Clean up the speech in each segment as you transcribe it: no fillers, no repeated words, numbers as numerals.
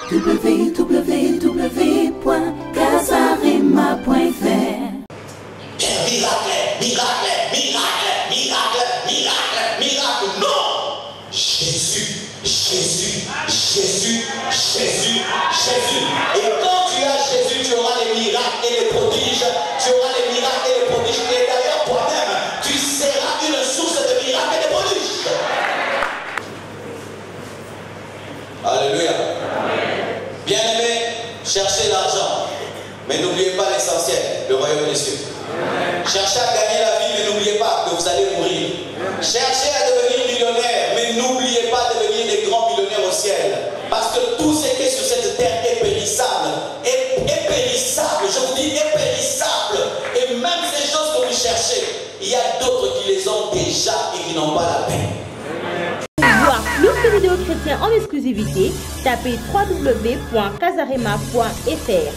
www.casarema.fr. Miracle, miracle, miracle, miracle, miracle, miracle. Non! Jésus, Jésus, Jésus, Jésus, Jésus. Et quand tu as Jésus, tu auras les miracles et les prodiges. Tu auras les miracles et les prodiges. Et d'ailleurs, toi-même, tu seras une source de miracles et de prodiges. Alléluia. Bien-aimé, cherchez l'argent. Mais n'oubliez pas l'essentiel, le royaume des cieux. Cherchez à gagner la vie, mais n'oubliez pas que vous allez mourir. Cherchez à devenir millionnaire, mais n'oubliez pas de devenir des grands millionnaires au ciel. Parce que tout ce qui est sur cette terre est périssable. Est périssable, je vous dis, est périssable. Et même ces choses que vous cherchez, il y a d'autres qui les ont déjà et qui n'ont pas la peine. Pour voir plus de vidéos chrétiennes en exclusivité, tapez www.casarema.fr.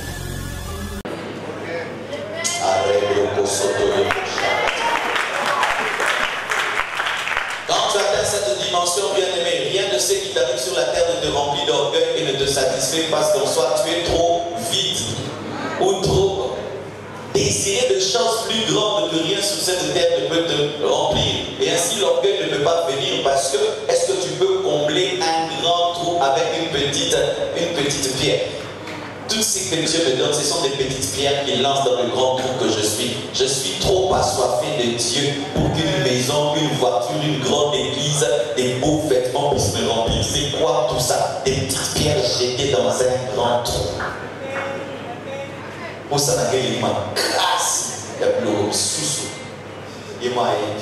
Quand tu atteins cette dimension, bien-aimé, rien de ce qui t'arrive sur la terre ne te remplit d'orgueil et ne te satisfait parce qu'en soit tu es trop vite ou trop désiré de choses plus grandes que rien sur cette terre ne peut te remplir. Et ainsi l'orgueil ne peut pas venir parce que est-ce que tu peux combler un grand trou avec une petite pierre? Tout ce que Dieu me donne, ce sont des petites pierres qu'il lance dans le grand trou que je suis. Je suis trop assoiffé de Dieu pour qu'une maison, une voiture, une grande église, des beaux vêtements puissent me remplir. C'est quoi tout ça? Des petites pierres jetées dans un grand trou. Pour ça, il m'a grâce. Il y a plus de sous. Il m'a aidé.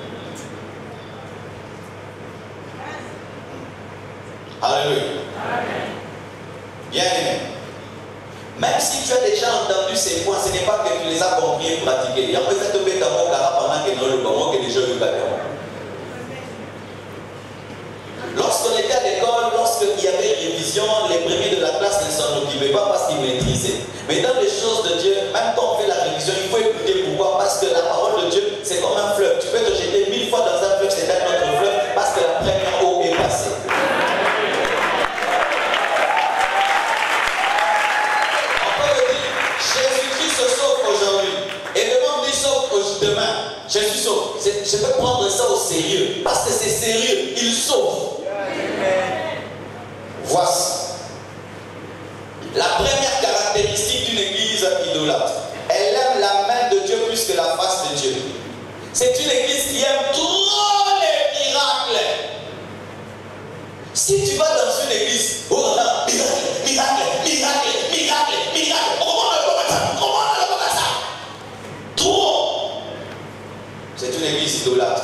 Alléluia. Bien aimé. Même si tu as déjà entendu ces points, ce n'est pas que tu les as compris et pratiqués. Il y a peut-être un peu pendant que nous le voyons, que les gens le voient. Lorsqu'on était à l'école, lorsqu'il y avait révision, les premiers de la classe ne s'en occupaient pas parce qu'ils maîtrisaient. Mais dans les choses de Dieu, même quand on fait la révision, il faut écouter pourquoi. Parce que la parole de Dieu, c'est comme un fleuve. Tu peux te jeter 1000 fois dans un fleuve, c'est un autre fleuve, parce que la première eau est passée. Demain, je suis sauve. Je peux prendre ça au sérieux parce que c'est sérieux. Il sauve. Voici la première caractéristique d'une église idolâtre. Elle aime la main de Dieu plus que la face de Dieu. C'est une église qui aime trop les miracles. Si tu vas dans une église, oh là là, miracle, miracle, miracle, miracle, miracle, comment on le peut ça? Comment on le peut ça? Trop. C'est une église idolâtre.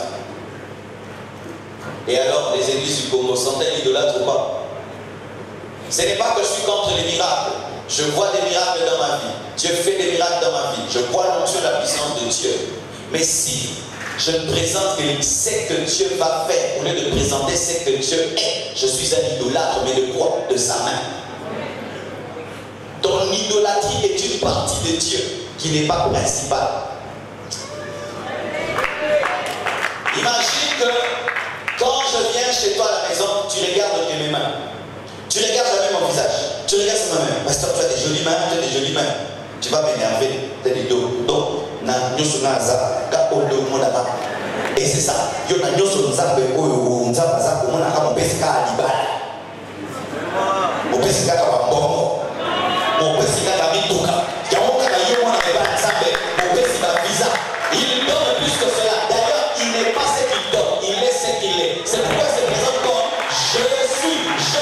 Et alors, les églises du Congo sont-elles idolâtres ou pas? Ce n'est pas que je suis contre les miracles. Je vois des miracles dans ma vie. Dieu fait des miracles dans ma vie. Je vois l'onction de la puissance de Dieu. Mais si je ne présente que ce que Dieu va faire, au lieu de présenter ce que Dieu est, je suis un idolâtre, mais de quoi? De sa main. Ton idolâtrie est une partie de Dieu qui n'est pas principale. Imagine que quand je viens chez toi à la maison, tu regardes mes mains. Tu regardes jamais mon visage. Tu regardes sur ma main. Pasteur, tu as des jolies mains, tu as des jolies mains. Tu vas m'énerver. Tu as des dos. Donc, et c'est ça. Il y a des choses qui sont il donne plus que cela. D'ailleurs, il n'est pas ce qu'il donne, il est ce qu'il est. C'est pourquoi il se présente comme je suis.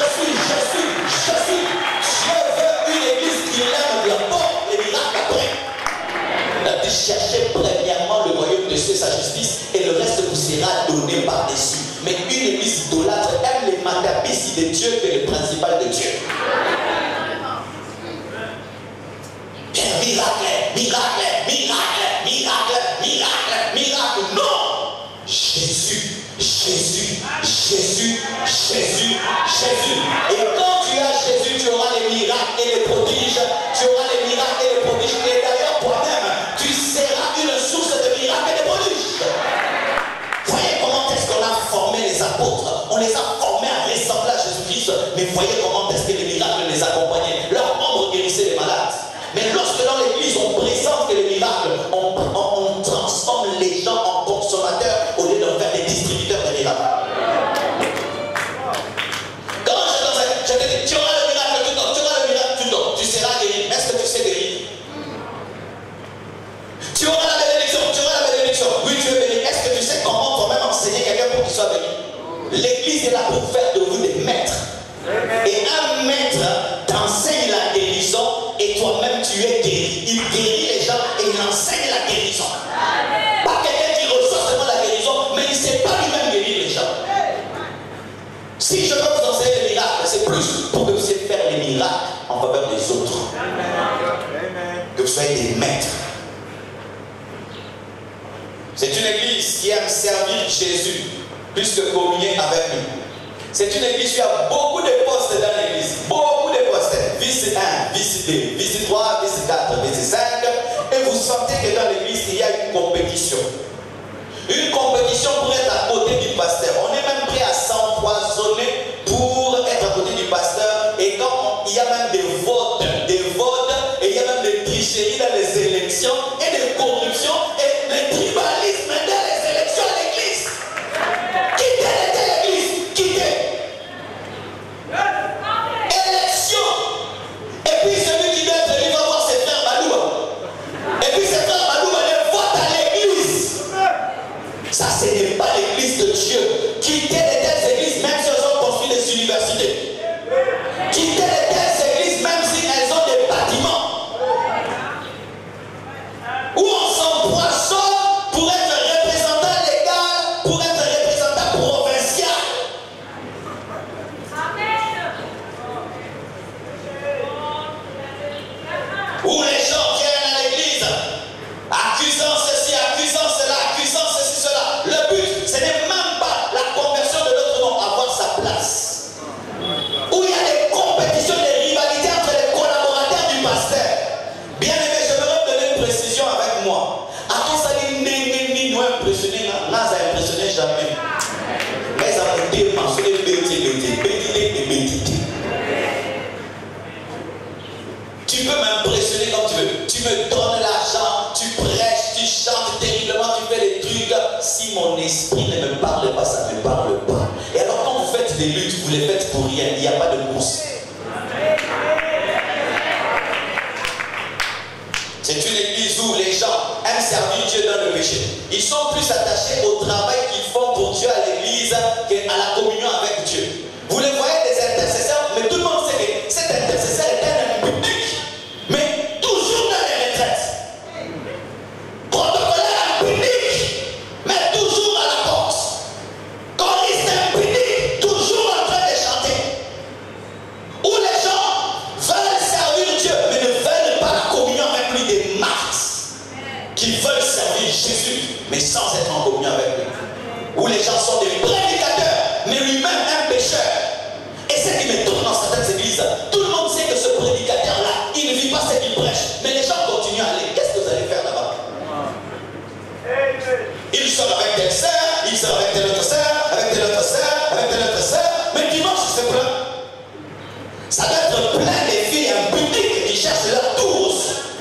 Dieu veut une église qui l'aime d'abord et miracles après. Il a dit chercher premièrement le royaume de Dieu, sa justice, et le reste vous sera donné par-dessus. Mais une église idolâtre aime les matapéties de Dieu que le principal de Dieu. Miracle, miracle, miracle, miracle, miracle, miracle. Non! Jésus, Jésus, Jésus, Jésus, Jésus. Et quand tu as Jésus, tu auras les miracles et les prodiges. Tu auras les miracles et les prodiges. Et d'ailleurs, toi-même, tu seras une source de miracles et de prodiges. Voyez comment est-ce qu'on a formé les apôtres. On les a formés à ressembler à Jésus-Christ. Mais voyez comment est-ce que les miracles les a Si je veux vous enseigner les miracles, c'est plus pour que vous puissiez faire les miracles en faveur des autres. Que vous soyez des maîtres. C'est une église qui aime servir Jésus plus que communier avec lui. C'est une église qui a beaucoup de postes dans l'église. Beaucoup de postes. Vice 1, vice 2, vice 3, vice 4, vice 5. Et vous sentez que dans l'église, il y a une compétition. Une compétition pour être à côté du pasteur. On est même prêt à s'empoisonner pour être à côté du pasteur. Et quand il y a même des votes, et il y a même des tricheries dans les élections, et des corruptions, et des tribalismes dans les élections à l'église. Quittez l'église, quittez. Élection. Et puis celui qui doit être élu va voir ses frères Balouba. Et puis ses frères Balouba les votent à l'église. Ça, ce n'est pas l'église de Dieu. Quittez les telles églises, même si elles ont construit des universités. Quittez les telles églises, même si elles ont des bâtiments. Où on s'empoisonne pour être représentant légal, pour être représentant provincial. Où les gens viennent à l'église, accusant ceci, accusant cela, accusant ceci, cela. Le but, ce n'est même pas la conversion de l'autre, non, avoir sa place. Où il y a des compétitions, des rivalités entre les collaborateurs du pasteur. Bien aimé, je vais vous donner une précision avec moi. À tout ça, ni nous impressionner, n'a impressionné jamais. Mais ça va être mentionné tu peux m'impressionner comme tu veux. Tu me donnes l'argent, tu prêches, tu chantes terriblement, tu fais des trucs. Si mon esprit ne me parle pas, ça ne me parle pas. Et alors quand vous faites des luttes, vous les faites pour rien. Il n'y a pas de course. C'est une église où les gens aiment servir Dieu dans le péché. Ils sont plus attachés au travail qu'ils font pour Dieu à l'église qu'à la communion avec Dieu. Vous les voyez des intercesseurs, mais tout le monde sait que cet intercesseur est un public. Mais toujours dans les retraites. Protocolaire public, mais toujours à la porte. Choriste public, toujours en train de chanter. Où les gens veulent servir Dieu, mais ne veulent pas la communion avec lui, des martyrs qui veulent servir Jésus, mais sans être en communion avec lui. Où les gens sont des prédicateurs, mais lui-même un pécheur. Et ce qui me tourne dans certaines églises, tout le monde sait que ce prédicateur-là, il ne vit pas ce qu'il prêche. Mais les gens continuent à aller. Qu'est-ce que vous allez faire là-bas? Il sort avec telle sœur, il sort avec telle autre sœur, avec telle autre sœur, avec telle autre sœur. Mais dimanche, c'est plein. Ça doit être plein des filles, un public qui cherche leur tour.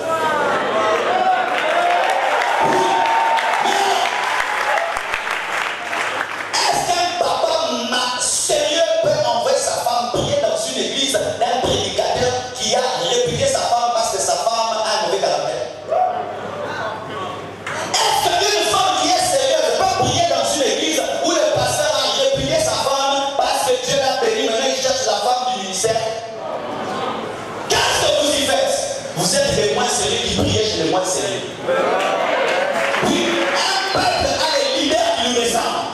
Est-ce qu'un papa sérieux peut envoyer sa femme prier dans une église d'un prédicateur qui a réputé sa femme parce que sa femme a un mauvais caractère? Est-ce qu'une femme qui est sérieuse peut prier dans une église où le pasteur a réputé sa femme parce que Dieu l'a béni, maintenant il cherche la femme du ministère? Qu'est-ce que vous y faites? Vous êtes les moins sérieux qui priez chez les moins sérieux. Oui, un peuple a les leaders qui nous ressemblent.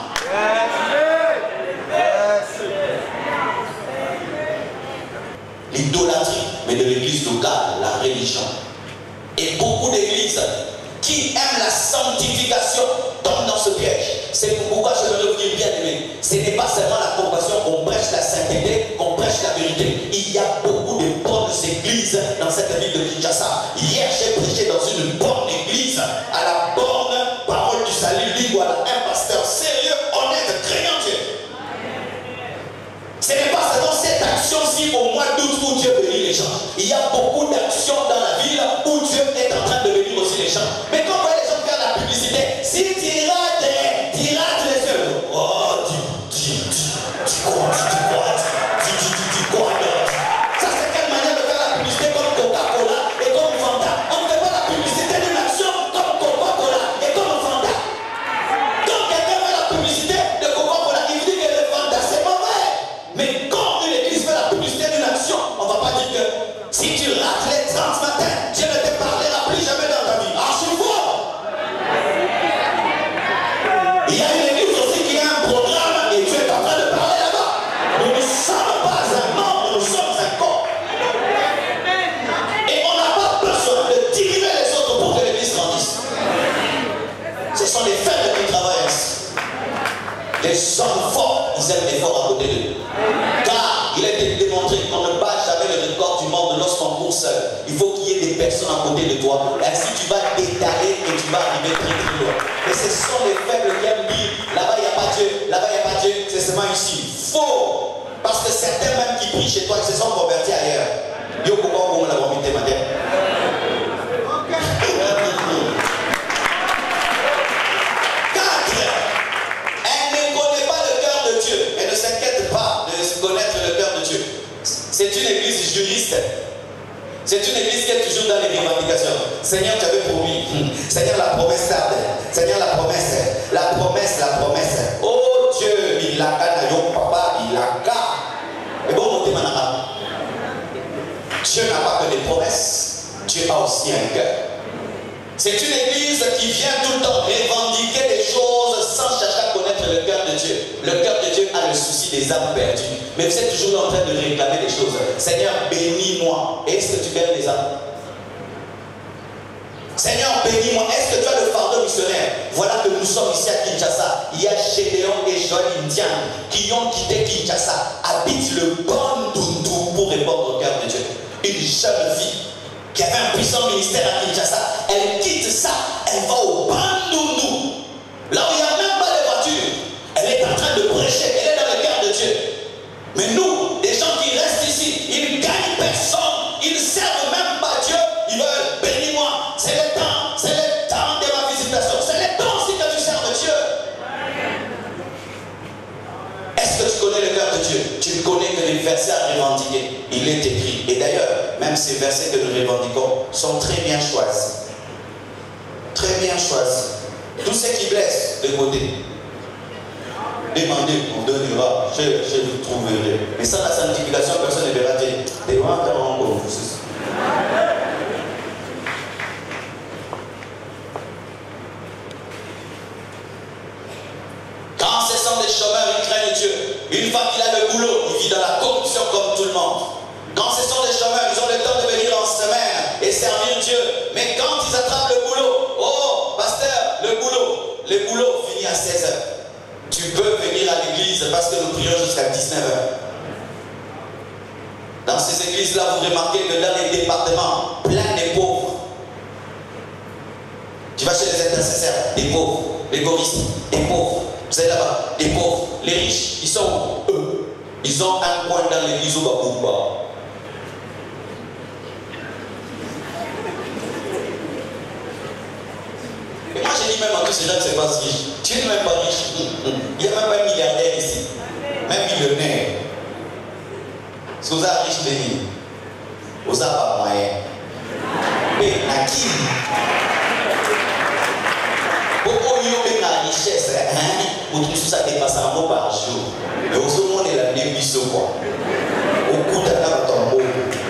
L'idolâtrie, mais de l'église locale, la religion. Et beaucoup d'églises qui aiment la sanctification tombent dans ce piège. C'est pourquoi je veux revenir bien aimé. Ce n'est pas seulement la compassion qu'on prêche la sainteté, qu'on prêche la vérité. Il y a beaucoup de bonnes églises dans cette ville de Kinshasa. Hier, j'ai prêché dans une bonne église, à la bonne parole du salut, Lingwala, un pasteur sérieux, honnête, craignant Dieu. Ce n'est pas seulement cette action-ci au mois d'août où Dieu bénit les gens. Il y a beaucoup d'actions dans la ville où Dieu est en train de bénir aussi les gens. Mais quand vous voyez les gens faire la publicité, si tu rates les yeux, oh, tu crois. Ça, c'est quelle manière de faire la publicité comme Coca-Cola et comme Fanta? On ne fait pas la publicité d'une action comme Coca-Cola et comme Fanta. Quand quelqu'un fait la publicité de Coca-Cola, il dit que le Fanta, c'est mauvais. Mais quand une église fait la publicité d'une action, on ne va pas dire que si tu rates les 30 matins, Dieu ne te parlera plus jamais dans ta vie. Ah, je vois. sommes pas un membre, nous sommes un corps. Et on n'a pas besoin de diriger les autres pour que l'église grandisse. Ce sont les faibles qui travaillent ainsi. Les hommes forts, ils aiment les forts à côté d'eux. Car il a été démontré qu'on ne bat jamais le record du monde lorsqu'on court seul. Il faut qu'il y ait des personnes à côté de toi. Ainsi tu vas t'étaler et tu vas arriver très très loin. Et ce sont les faibles qui aiment dire là-bas il n'y a pas Dieu, là-bas il n'y a pas Dieu, c'est seulement ici. Faux! Parce que certains même qui prient chez toi, ils se sont convertis ailleurs. Yo, pourquoi vous l'avez invité, madame? Elle ne s'inquiète pas de connaître le cœur de Dieu. C'est une église juriste. C'est une église qui est toujours dans les revendications. Seigneur, tu avais promis. Seigneur, la promesse tarde. Seigneur, la promesse. La promesse, la promesse. Oh Dieu, il a qu'à papa, il a qu'à. Et bon, Dieu n'a pas que des promesses. Dieu a aussi un cœur. C'est une église qui vient tout le temps revendiquer des choses sans chercher à connaître le cœur de Dieu. Le cœur de Dieu a le souci des âmes perdues. Mais vous êtes toujours en train de réclamer des choses. Seigneur, bénis-moi. Est-ce que tu bénis les âmes? Seigneur, bénis-moi. Est-ce que tu as le fardeau missionnaire? Voilà que nous sommes ici à Kinshasa. Il y a Gédéon et Joël Indian qui ont quitté Kinshasa, habitent le Bandundu pour répondre au cœur de Dieu. Une jeune fille qui avait un puissant ministère à Kinshasa, elle quitte ça, elle va au Bandundu, là où il n'y a même pas de voiture. Elle est en train de prêcher, elle est dans le cœur de Dieu. Mais nous, des gens qui restent ici, ils ne gagnent personne, ils ne servent même pas Dieu, ils veulent bénis-moi, c'est le temps de ma visitation, c'est le temps aussi que tu serves Dieu. Est-ce que tu connais le cœur de Dieu? Tu ne connais que les versets à revendiquer. Il est écrit. Et d'ailleurs, même ces versets que nous revendiquons sont très bien choisis. Très bien choisis. Tout ce qui blesse de côté. Demandez, on donnera. Je vous trouverai. Mais sans la sanctification, personne ne verra Dieu. Quand ce sont des chômeurs, ils craignent Dieu. Une fois qu'il a le boulot, il vit dans la corruption comme tout le monde. Quand ce sont des chômeurs, ils ont le temps de venir en semaine et servir Dieu. Mais quand ils attrapent le boulot, oh, pasteur, le boulot finit à 16h. Tu peux venir à l'église parce que nous prions jusqu'à 19h. Dans ces églises-là, vous remarquez que dans les départements, plein de pauvres. Tu vas chez les intercesseurs, des pauvres. Les choristes, des pauvres. Vous êtes là-bas, des pauvres. Les riches, ils sont eux. Ils ont un coin dans l'église au Babouba. Et moi, j'ai dit même à tous ces gens que c'est pas riche. Tu n'es même pas riche. Il n'y a même pas un milliardaire ici. Même millionnaire. Si vous êtes riche, venez. Vous n'avez pas moyen. Mais à qui? Pourquoi il y a une richesse? Vous trouvez ça dépasse un mot par jour. Mais au second, on est la débisse quoi. Au coup d'un arbre tombeau.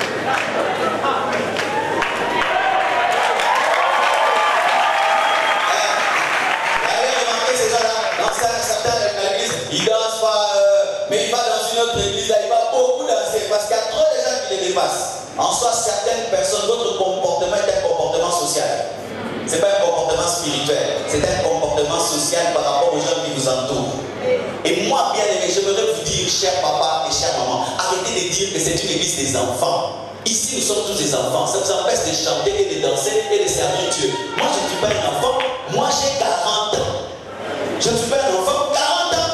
Il danse pas, mais il va dans une autre église, il va beaucoup danser parce qu'il y a trop de gens qui les dépassent. En soi, certaines personnes, votre comportement est un comportement social. Ce n'est pas un comportement spirituel, c'est un comportement social par rapport aux gens qui vous entourent. Et moi, bien aimé, j'aimerais vous dire, cher papa et chère maman, arrêtez de dire que c'est une église des enfants. Ici, nous sommes tous des enfants. Ça vous empêche de chanter et de danser et de servir Dieu. Moi, je ne suis pas un enfant. Moi, j'ai 40 ans. Je ne suis pas un enfant. 40 ans.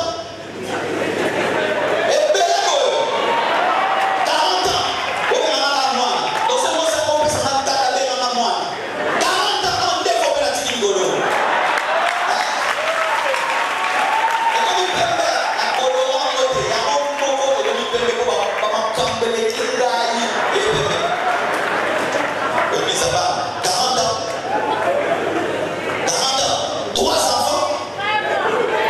Et bien, 40 ans. Donc, c'est moi, ça compte, ça m'a calé dans moi. 40 ans, on développe la petite rigolo. Et comme il peut faire, la colorant, il y a un mot, et il peut faire comme les tirailles. Et puis, ça va. 40 ans. 40 ans. 3 enfants.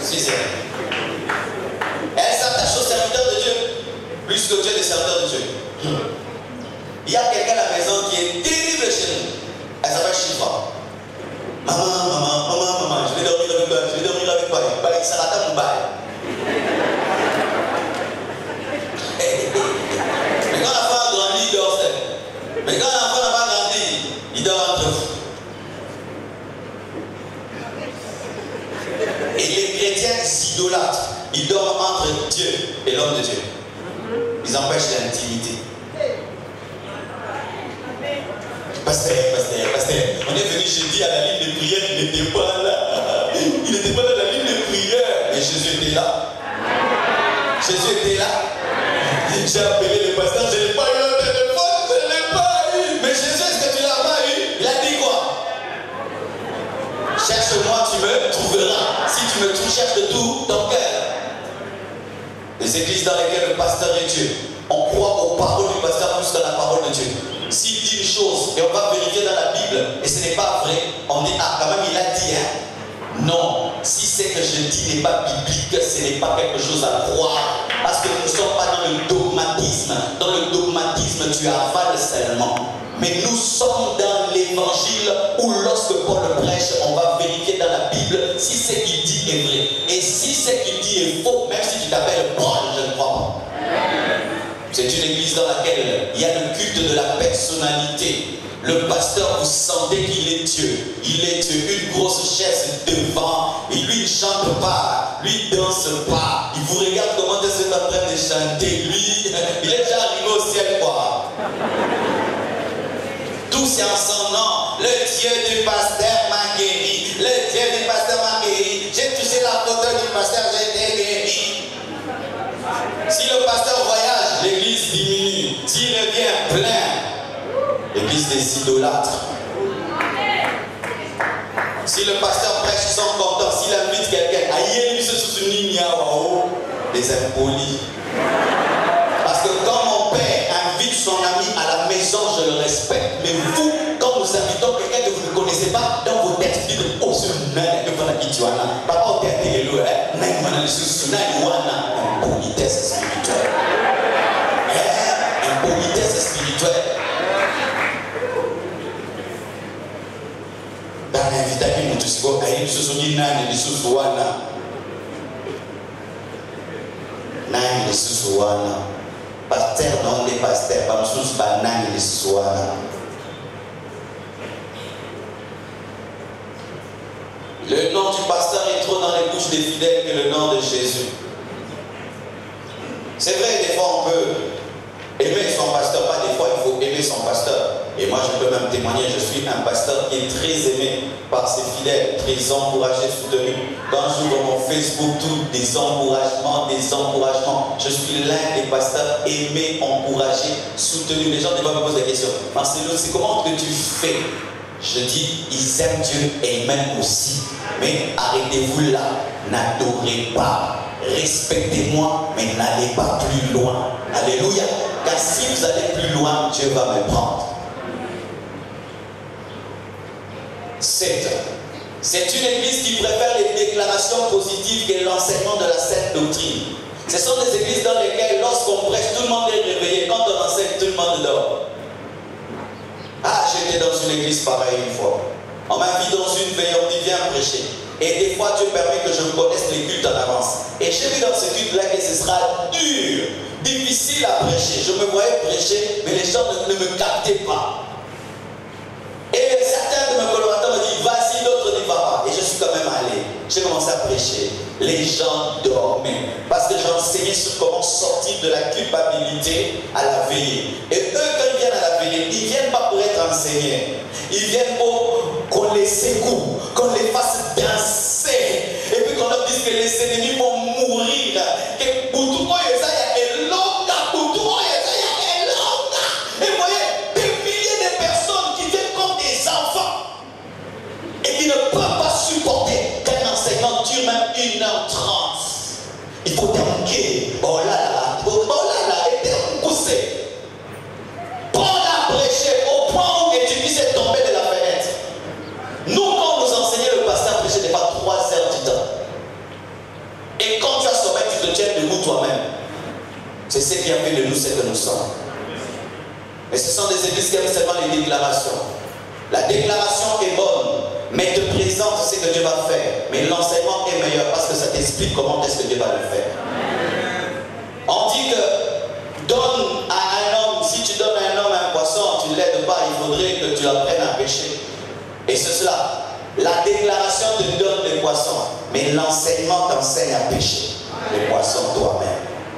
suis sérieux. Elle s'attache aux serviteurs de Dieu plus que Dieu des serviteurs de Dieu. Il y a quelqu'un à la maison qui est terrible chez nous. Elle s'appelle Chifa. Maman, je vais dormir avec toi, Il s'arrête mon bail. Mais quand l'enfant a grandi, il dort seul. Mais quand l'enfant n'a pas grandi, il dort entre vous. Et les chrétiens s'idolâtrent. Ils dorment entre Dieu et l'homme de Dieu. Ils empêchent l'intimité. Pasteur, on est venu jeudi à la ligne de prière, il n'était pas là. Il n'était pas dans la ligne de prière. Et Jésus était là. Jésus était là. J'ai appelé le pasteur, je n'ai pas eu un téléphone, je ne l'ai pas eu. Mais Jésus, est-ce que tu l'as pas eu? Il a dit quoi? Cherche-moi, tu me trouveras. Si tu me trouves, cherche de tout ton cœur. Les églises dans lesquelles le pasteur est Dieu, on croit aux paroles du pasteur plus qu'à la parole de Dieu. S'il dit une chose et on va vérifier dans la Bible et ce n'est pas vrai, on dit ah quand même il a dit hein. Non, si ce que je dis n'est pas biblique, ce n'est pas quelque chose à croire. Parce que nous ne sommes pas dans le dogmatisme. Dans le dogmatisme, tu avales seulement. Mais nous sommes dans l'évangile où lorsque Paul prêche, on va vérifier dans la Bible si ce qu'il dit est vrai. Et si ce qu'il dit est faux, même si tu t'appelles Paul, je ne crois pas. C'est une église dans laquelle il y a le culte de la personnalité. Le pasteur, vous sentez qu'il est Dieu. Il est Dieu. Une grosse chaise devant. Et lui, il ne chante pas. Lui, il ne danse pas. Il vous regarde comment vous êtes en train de chanter. Lui, il est déjà arrivé au ciel, quoi. Tout c'est en son nom. Le Dieu du pasteur m'a guéri. Le Dieu du pasteur m'a guéri. J'ai touché la photo du pasteur, j'ai été guéri. Si le pasteur voyage, l'église diminue. S'il revient plein, l'église des idolâtres. Si le pasteur prêche, ils sont contents. S'il invite quelqu'un, aïe, lui se souvient, des impolis. Parce que quand mon père invite son ami à la maison, je le respecte. Mais vous, quand nous invitons quelqu'un que vous ne connaissez pas, dans vos têtes, vous dites, oh, ce n'est que voilà qui tu as là. Papa, on t'a dit, impolitesse spirituelle. Impolitesse spirituelle. Dans l'invitation, nous tous disons, aïe, ce sont des nani, des sous-souana. Nani, des sous-souana. Pasteur, non, des pasteurs, pas sous banane, des sous-souana. Le nom du pasteur est trop dans les bouches des fidèles que le nom de Jésus. C'est vrai, des fois on peut aimer son pasteur, pas des fois il faut aimer son pasteur. Et moi je peux même témoigner, je suis un pasteur qui est très aimé par ses fidèles, très encouragé, soutenu. Quand j'ouvre mon Facebook, tout des encouragements. Je suis l'un des pasteurs aimés, encouragés, soutenus. Les gens des fois me posent des questions. Marcelo, c'est comment que tu fais? Je dis, ils aiment Dieu et ils m'aiment aussi. Mais arrêtez-vous là, n'adorez pas. Respectez-moi, mais n'allez pas plus loin. Alléluia. Car si vous allez plus loin, Dieu va me prendre. 7. C'est une église qui préfère les déclarations positives que l'enseignement de la sainte doctrine. Ce sont des églises dans lesquelles, lorsqu'on prêche, tout le monde est réveillé. Quand on enseigne, tout le monde dort. Ah, j'étais dans une église pareille une fois. On m'a mis dans une veille, on dit viens prêcher. Et des fois, Dieu permet que je connaisse les cultes en avance. Et j'ai vu dans ce culte-là que ce sera dur, difficile à prêcher. Je me voyais prêcher, mais les gens ne me captaient pas. Et certains de mes collaborateurs me disent vas-y, d'autres ne va pas. Et je suis quand même allé. J'ai commencé à prêcher. Les gens dormaient. Parce que j'enseignais sur comment sortir de la culpabilité à la veillée. Et eux, quand ils viennent à la veillée, ils ne viennent pas pour être enseignés. Ils viennent pour qu'on les secoue, qu'on les fasse danser. Et puis qu'on leur dise que les ennemis vont mourir. Que pour tout le monde, il y a longa. Et vous voyez, des milliers de personnes qui viennent comme des enfants et qui ne peuvent pas supporter qu'un enseignant dure même 1h30. Il faut terminer. Oh là là, et terminer. Paul a prêché au point où l'édifice est tombé de la fenêtre. Nous, quand nous enseignons, le pasteur prêchait des fois 3 heures du temps. C'est ce qui a fait de nous ce que nous sommes. Mais ce sont des églises qui aiment seulement les déclarations. La déclaration est bonne, mais te présente ce que Dieu va faire. Mais l'enseignement est meilleur parce que ça t'explique comment est-ce que Dieu va le faire. On dit que donne à un homme, si tu donnes à un homme un poisson, tu ne l'aides pas, il faudrait que tu l'apprennes à pêcher. Et c'est cela. La déclaration te donne les poissons, mais l'enseignement t'enseigne à pêcher les poissons toi-même.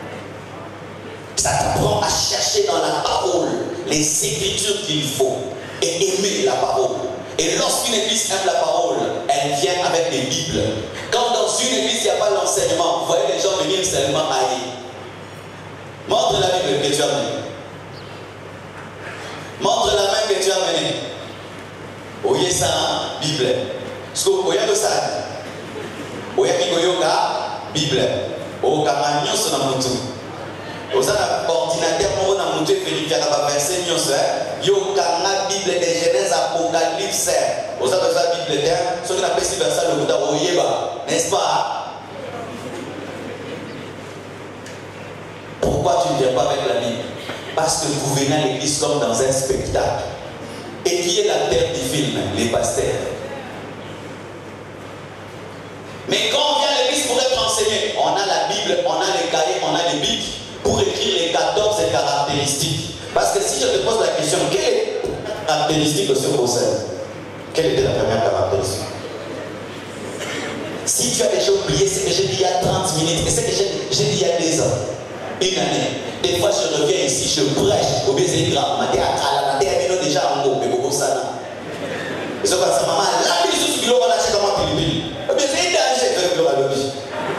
Ça t'apprend à chercher dans la parole les écritures qu'il faut et aimer la parole. Et lorsqu'une église aime la parole, elle vient avec des Bibles. Quand dans une église il n'y a pas l'enseignement, vous voyez les gens venir seulement haïr. Montre la Bible que tu as menée. Montre la main que tu as menée. Oye ça, Bible. Parce que oye que ça. Oye Yoga, Bible. O Kamanyo sur la moto. Vous avez un ordinateur pour vous montrer vérifier la verset yo kanga Bible de Genèse Apocalypse. Vous avez besoin de Bible terre. Ce qu'on appelle ce verset le Bouddha Oyeba, n'est-ce pas? Pourquoi tu ne viens pas avec la Bible? Parce que vous venez à l'église comme dans un spectacle. Et qui est la terre du film? Les pasteurs. Mais quand on vient à l'église pour être enseigné, on a la Bible, on a les cahiers, on a les bibles pour écrire les 14 caractéristiques. Parce que si je te pose la question, quelle est la caractéristique de ce conseil? Quelle était la première caractéristique? Si tu as déjà oublié ce que j'ai dit il y a 30 minutes et ce que j'ai dit il y a 2 ans, une année, des fois je reviens ici, je prêche au baiser grave, ma terre à la terre déjà en haut, mais beaucoup ça là. Et ce que ça maman, la vie sous ce kilo, on a acheté comment tu le dis. Mais c'est danger de le à l'objet.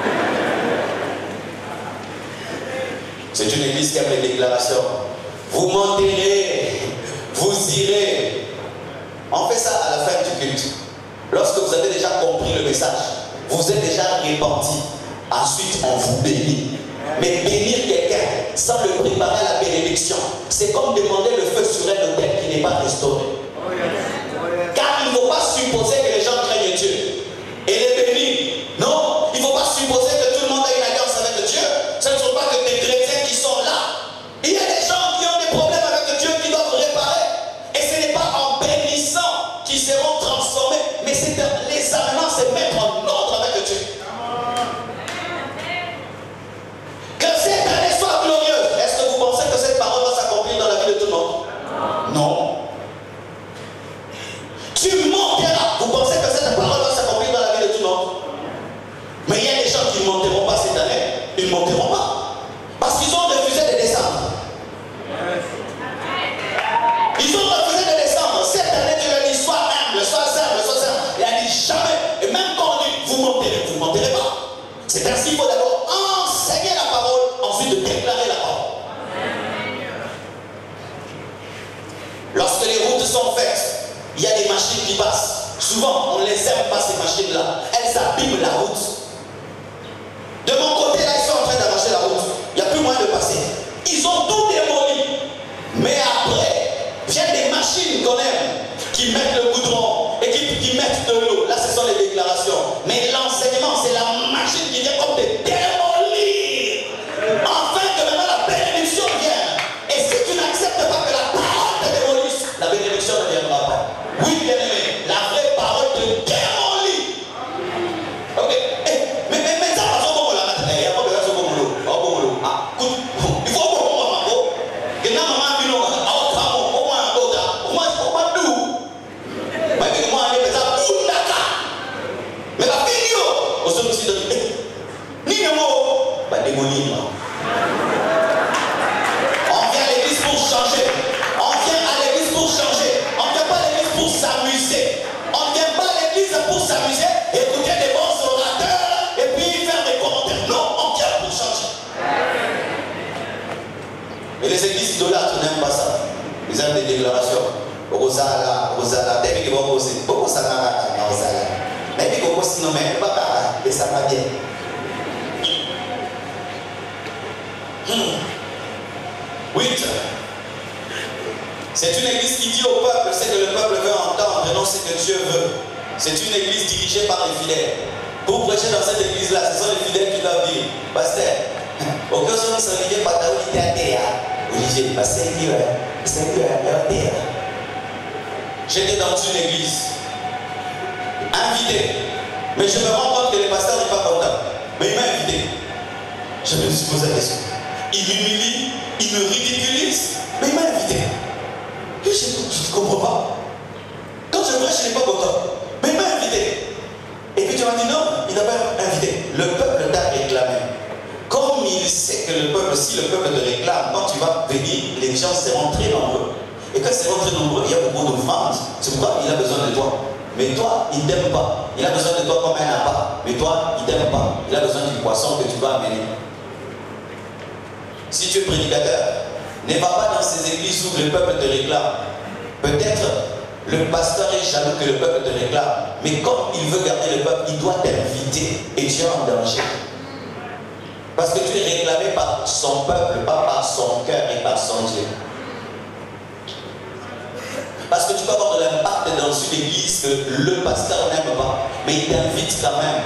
C'est une église qui aime les déclarations. Vous monterez, vous irez. On fait ça à la fin du culte. Lorsque vous avez déjà compris le message, vous êtes déjà repenti. Ensuite, on vous bénit. Mais bénir quelqu'un sans le préparer à la bénédiction, c'est comme demander le feu sur un hôtel qui n'est pas restauré. Car il ne faut pas supposer que les gens craignent Dieu et les bénir. Non, il ne faut pas supposer que tout le monde a une alliance avec Dieu. Ce ne sont pas que des chrétiens qui sont là. Il y a des gens qui ont des problèmes avec Dieu qui doivent réparer. Et ce n'est pas en bénissant qu'ils seront transformés, mais c'est les amenant se mettre en ordre avec Dieu. Que cette année soit glorieuse. Est-ce que vous pensez que cette parole va s'accomplir dans la vie de tout le monde? Non. Tu monteras. Vous pensez que cette parole va s'accomplir dans la vie de tout le monde? Mais il y a des gens qui ne monteront pas cette année. Ils ne monteront pas. Parce qu'ils ont refusé de descendre. Ils ont refusé de descendre. Cette année, tu leur dis, sois humble, sois simple, sois simple. Il a dit jamais. Et même quand on dit, vous ne monterez pas. C'est ainsi qu'il faut d'abord enseigner la parole, ensuite déclarer la parole. Lorsque les routes sont faites, il y a des machines qui passent. Souvent, on ne les aime pas ces machines-là. Elles abîment la route. De mon côté, là, ils sont en train d'arracher la route. Il n'y a plus moyen de passer. Ils ont tout démoli. Mais après, viennent des machines qu'on aime, qui mettent le goudron et qui mettent de l'eau. Là, ce sont les déclarations. Mais l'enseignement, c'est la machine qui vient comme de démolir. Enfin que maintenant la bénédiction vienne. Et si tu n'acceptes pas que la parole te démolisse, la bénédiction ne viendra pas. Oui, bien aimé, la vraie parole te démolit. Ok. Mais ça va au bon là. Il n'y a pas besoin de bon boulot. Ah, écoute, il faut au bon mambo. Que na maman bino, au tramo, au moins au moins tout. Mais que moi aller ça tout daka. Mais la vidéo, au sommet de ni le mot, bah démolir. On vient à l'église pour changer. On vient à l'église pour changer. On ne vient pas à l'église pour s'amuser. On ne vient pas à l'église pour s'amuser, écouter des bons orateurs et puis faire des commentaires. Non, on vient pour changer. Et les églises idolâtres n'aiment pas ça. Ils aiment des déclarations. Rosala, dès que vous aussi, beaucoup ça n'a pas Rosala. Mais que vous aussi, non, mais pas et ça va bien. 8. C'est une église qui dit au peuple ce que le peuple veut entendre et non ce que Dieu veut. C'est une église dirigée par les fidèles. Pour prêcher dans cette église-là, ce sont les fidèles qui doivent dire, pasteur, Au cas où ça Olivier Pataou était à terre. Olivier, c'est Dieu, j'étais dans une église, invité, mais je me rends compte que le pasteur n'est pas content. Mais il m'a invité. Je me suis posé la question. Il m'humilie, il me ridiculise, mais il m'a invité. Et je ne comprends pas. Quand je prêche, je n'ai pas content. Mais il m'a invité. Et puis tu m'as dit non, il n'a pas invité. Le peuple t'a réclamé. Comme il sait que le peuple, si le peuple te réclame, quand tu vas venir, les gens seront très nombreux. Et quand ils seront très nombreux, il y a beaucoup d'offrandes. C'est pourquoi il a besoin de toi. Mais toi, il ne t'aime pas. Il a besoin de toi comme un appât. Mais toi, il ne t'aime pas. Il a besoin du poisson que tu vas amener. Si tu es prédicateur, ne va pas dans ces églises où le peuple te réclame. Peut-être le pasteur est jaloux que le peuple te réclame. Mais comme il veut garder le peuple, il doit t'inviter. Et tu es en danger. Parce que tu es réclamé par son peuple, pas par son cœur et par son Dieu. Parce que tu peux avoir de l'impact dans une église que le pasteur n'aime pas, mais il t'invite quand même.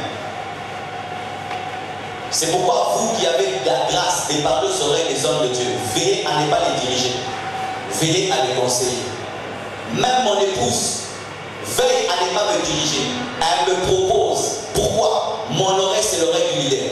C'est pourquoi vous qui avez la grâce de parler aux oreilles des hommes de Dieu, veillez à ne pas les diriger, veillez à les conseiller. Même mon épouse veille à ne pas me diriger. Elle me propose. Pourquoi? Mon oreille, c'est l'oreille du leader.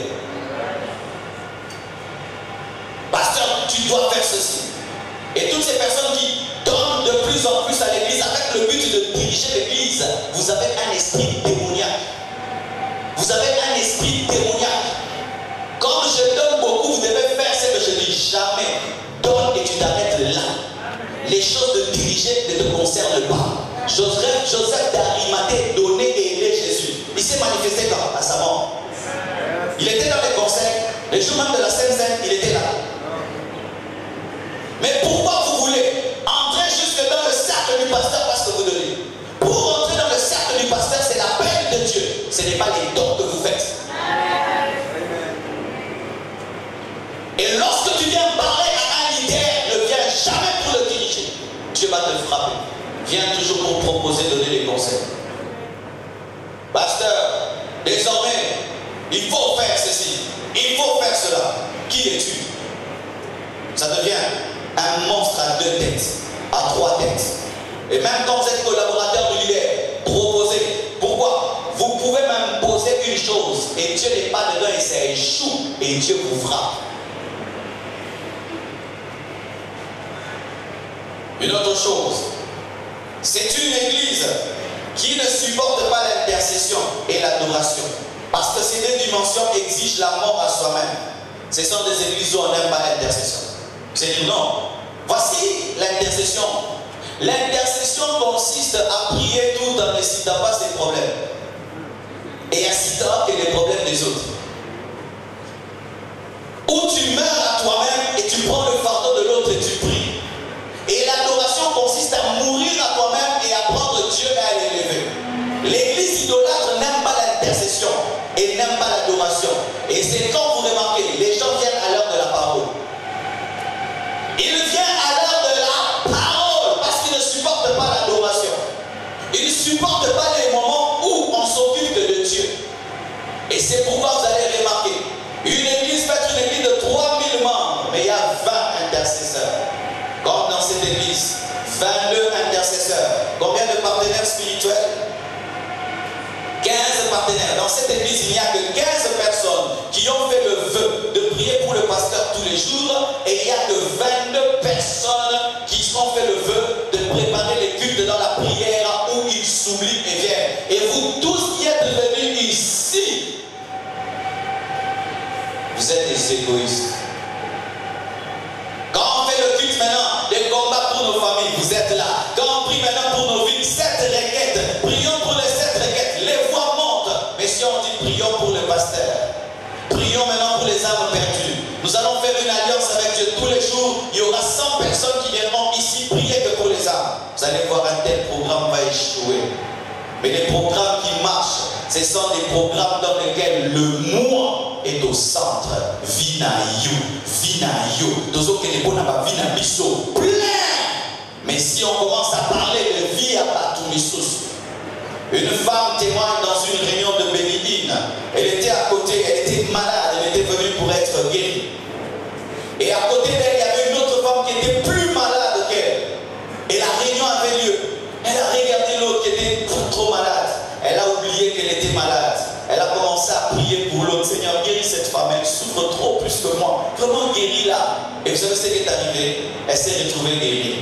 Pasteur, tu dois faire ceci. Et toutes ces personnes qui donnent de plus en plus à l'église avec le but de diriger l'église, vous avez un esprit démoniaque. Vous avez un esprit démoniaque. Comme je donne beaucoup, vous devez faire ce que je dis jamais. Donne et tu t'arrêtes là. Les choses de diriger ne te concernent pas. Joseph d'Arimathée donnait et aidait Jésus. Il s'est manifesté quand? À sa mort. Il était dans les conseils. Les jours même de la Sainte Seine, il était là. Mais pourquoi vous voulez entrer jusque dans le cercle du pasteur parce que vous donnez? Pour entrer dans le cercle du pasteur, c'est l'appel de Dieu. Ce n'est pas les dons que vous faites. Et lorsque tu viens parler à un leader, ne viens jamais pour le diriger. Dieu va te frapper. Viens toujours pour proposer, donner des conseils. Pasteur, désormais, il faut faire ceci. Il faut faire cela. Qui es-tu? Ça devient un monstre à 2 têtes, à 3 têtes. Et même quand vous êtes collaborateur du leader, proposez. Pourquoi? Vous pouvez même poser une chose et Dieu n'est pas dedans et ça échoue et Dieu vous frappe. Une autre chose, c'est une église qui ne supporte pas l'intercession et l'adoration. Parce que ces 2 dimensions exigent la mort à soi-même. Ce sont des églises où on n'aime pas l'intercession. C'est dire non. Voici l'intercession. L'intercession consiste à prier tout en ne citant pas ses problèmes et en citant que les problèmes des autres. Où tu meurs à toi-même et tu prends le fardeau de l'autre et tu pries. Et l'adoration consiste à mourir à toi-même et à prendre Dieu et à l'élever. L'église idolâtre n'aime pas l'intercession et n'aime pas l'adoration. Et c'est quand vous remarquez, les gens viennent à l'heure de la parole. Il vient à l'heure de la parole parce qu'il ne supporte pas l'adoration. Il ne supporte pas les moments où on s'occupe de Dieu. Et c'est pourquoi vous allez remarquer, une église peut être une église de 3000 membres, mais il y a 20 intercesseurs. Comme dans cette église, 22 intercesseurs. Combien de partenaires spirituels? 15 partenaires. Dans cette église, il n'y a que 15 personnes qui ont fait le vœu de prier pour le pasteur tous les jours. Et il n'y a que 22 personnes qui ont fait le vœu de préparer les cultes dans la prière où ils s'oublient et viennent. Et vous tous qui êtes venus ici, vous êtes des égoïstes. Quand on fait le culte maintenant, des combats pour nos familles, vous êtes là. Quand on prie maintenant pour nos vies, 7 requêtes. Prions pour les 7 requêtes. Les voix montent. Mais si on dit prions pour le pasteur, prions maintenant pour les âmes perdues. Nous allons faire une alliance avec Dieu tous les jours. Il y aura 100 personnes qui viendront ici prier que pour les âmes. Vous allez voir, un tel programme va échouer. Mais les programmes qui marchent, ce sont des programmes dans lesquels le moi est au centre. Vinaïou, vinaïou. Dozo que les bonnes pas vinabiso plein. Mais si on commence à parler de vie à Batumissus, une femme témoigne dans une réunion de Bénidine. Elle était à côté, elle était malade, elle était venue pour être guérie. côté d'elle, il y avait une autre femme qui était plus malade qu'elle. Et la réunion avait lieu. Elle a regardé l'autre qui était trop malade. Elle a oublié qu'elle était malade. Elle a commencé à prier pour l'autre. Seigneur, guéris cette femme, elle souffre trop plus que moi. Vraiment guéris-la. Et vous savez ce qui est arrivé? Elle s'est retrouvée guérie.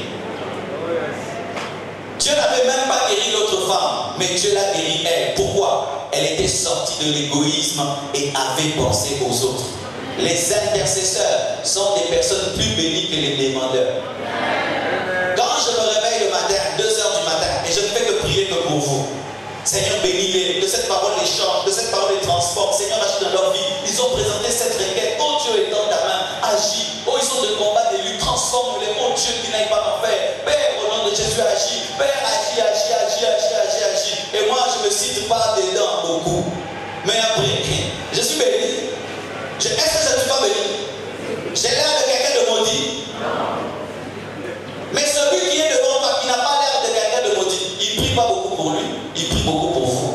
Dieu n'avait même pas guéri l'autre femme, mais Dieu l'a guérie elle. Pourquoi? Elle était sortie de l'égoïsme et avait pensé aux autres. Les intercesseurs sont des personnes plus bénies que les demandeurs. Quand je me réveille le matin, 2 heures du matin, et je ne fais que prier que pour vous. Seigneur, bénis-les, que cette parole les change, que cette parole les transforme. Seigneur, agis dans leur vie. Ils ont présenté cette requête. Oh Dieu, étends ta main, agis. Oh, ils ont de combat, des luttes, transforme-les. Oh Dieu, qui n'aille pas en faire. Père, au nom de Jésus, agis. Père, agis, agis, agis, agis, agis, agis. Et moi, je ne me cite pas dedans beaucoup. Mais après, je suis béni. Est-ce que je ne suis pas béni? J'ai l'air de quelqu'un de maudit. Mais celui qui est devant toi, qui n'a pas l'air de quelqu'un de maudit, il ne prie pas beaucoup pour lui, il prie beaucoup pour vous.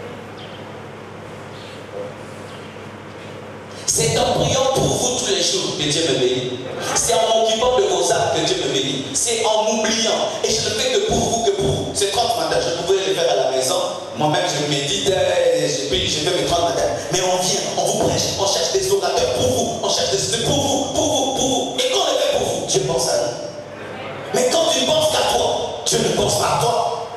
C'est en priant pour vous tous les jours que Dieu me bénit. C'est en m'occupant de vos âmes que Dieu me bénit. C'est en m'oubliant. Et je ne fais que pour vous, que pour vous. C'est 30 matins, je pouvais les faire à la maison. Moi-même, je médite, je prie, je fais mes 30 matins. Mais on vient, on vous prêche, on cherche des orateurs pour vous, on cherche des pour vous, pour vous, pour vous. Et quand on le fait pour vous, Dieu pense à nous. Mais quand tu ne penses qu'à toi, Dieu ne pense pas à toi.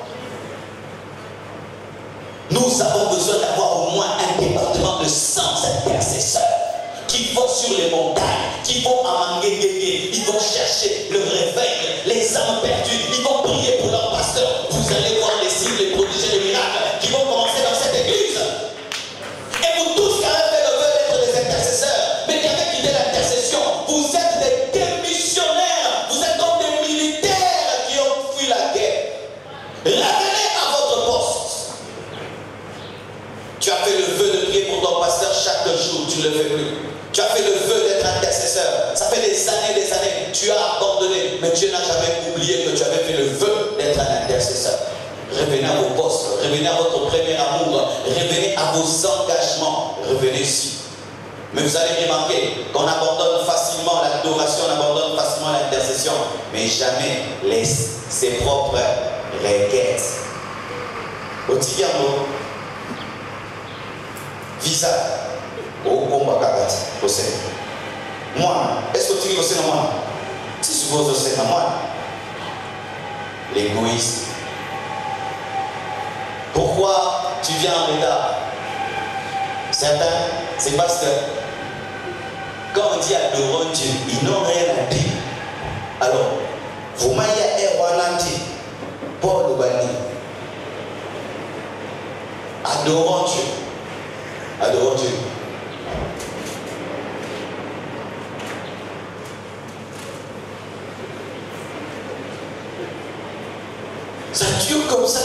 Nous avons besoin d'avoir au moins un département de 100 intercesseurs qui vont sur les montagnes, qui vont à Manguégué, ils vont chercher le réveil, les âmes perdues, ils vont prier pour leur pasteur. Vous allez voir les signes, les prodiges, les miracles qui vont commencer dans cette église. Et vous tous qui avez fait le vœu d'être des intercesseurs, mais qui avez quitté l'intercession, vous êtes des démissionnaires, vous êtes comme des militaires qui ont fui la guerre. Revenez à votre poste. Tu as fait le vœu de prier pour ton pasteur chaque jour, tu ne le fais plus. Tu as fait le vœu d'être intercesseur. Ça fait des années, tu as abandonné. Mais Dieu n'a jamais oublié que tu avais fait le vœu d'être un intercesseur. Revenez à vos postes, revenez à votre premier amour, revenez à vos engagements, revenez ici. Mais vous allez remarquer qu'on abandonne facilement l'adoration, on abandonne facilement l'intercession, mais jamais ses propres requêtes. Au Tigambo, visa. Moi, est-ce que tu dis que c'est moi? Tu supposes que c'est moi. L'égoïsme. Pourquoi tu viens en retard? Certains, c'est parce que quand on dit adorons Dieu, ils n'ont rien à dire. Alors, vous m'ayez erwananti, Paul Bani. Adorons Dieu. Adorons Dieu. Ça dure comme ça.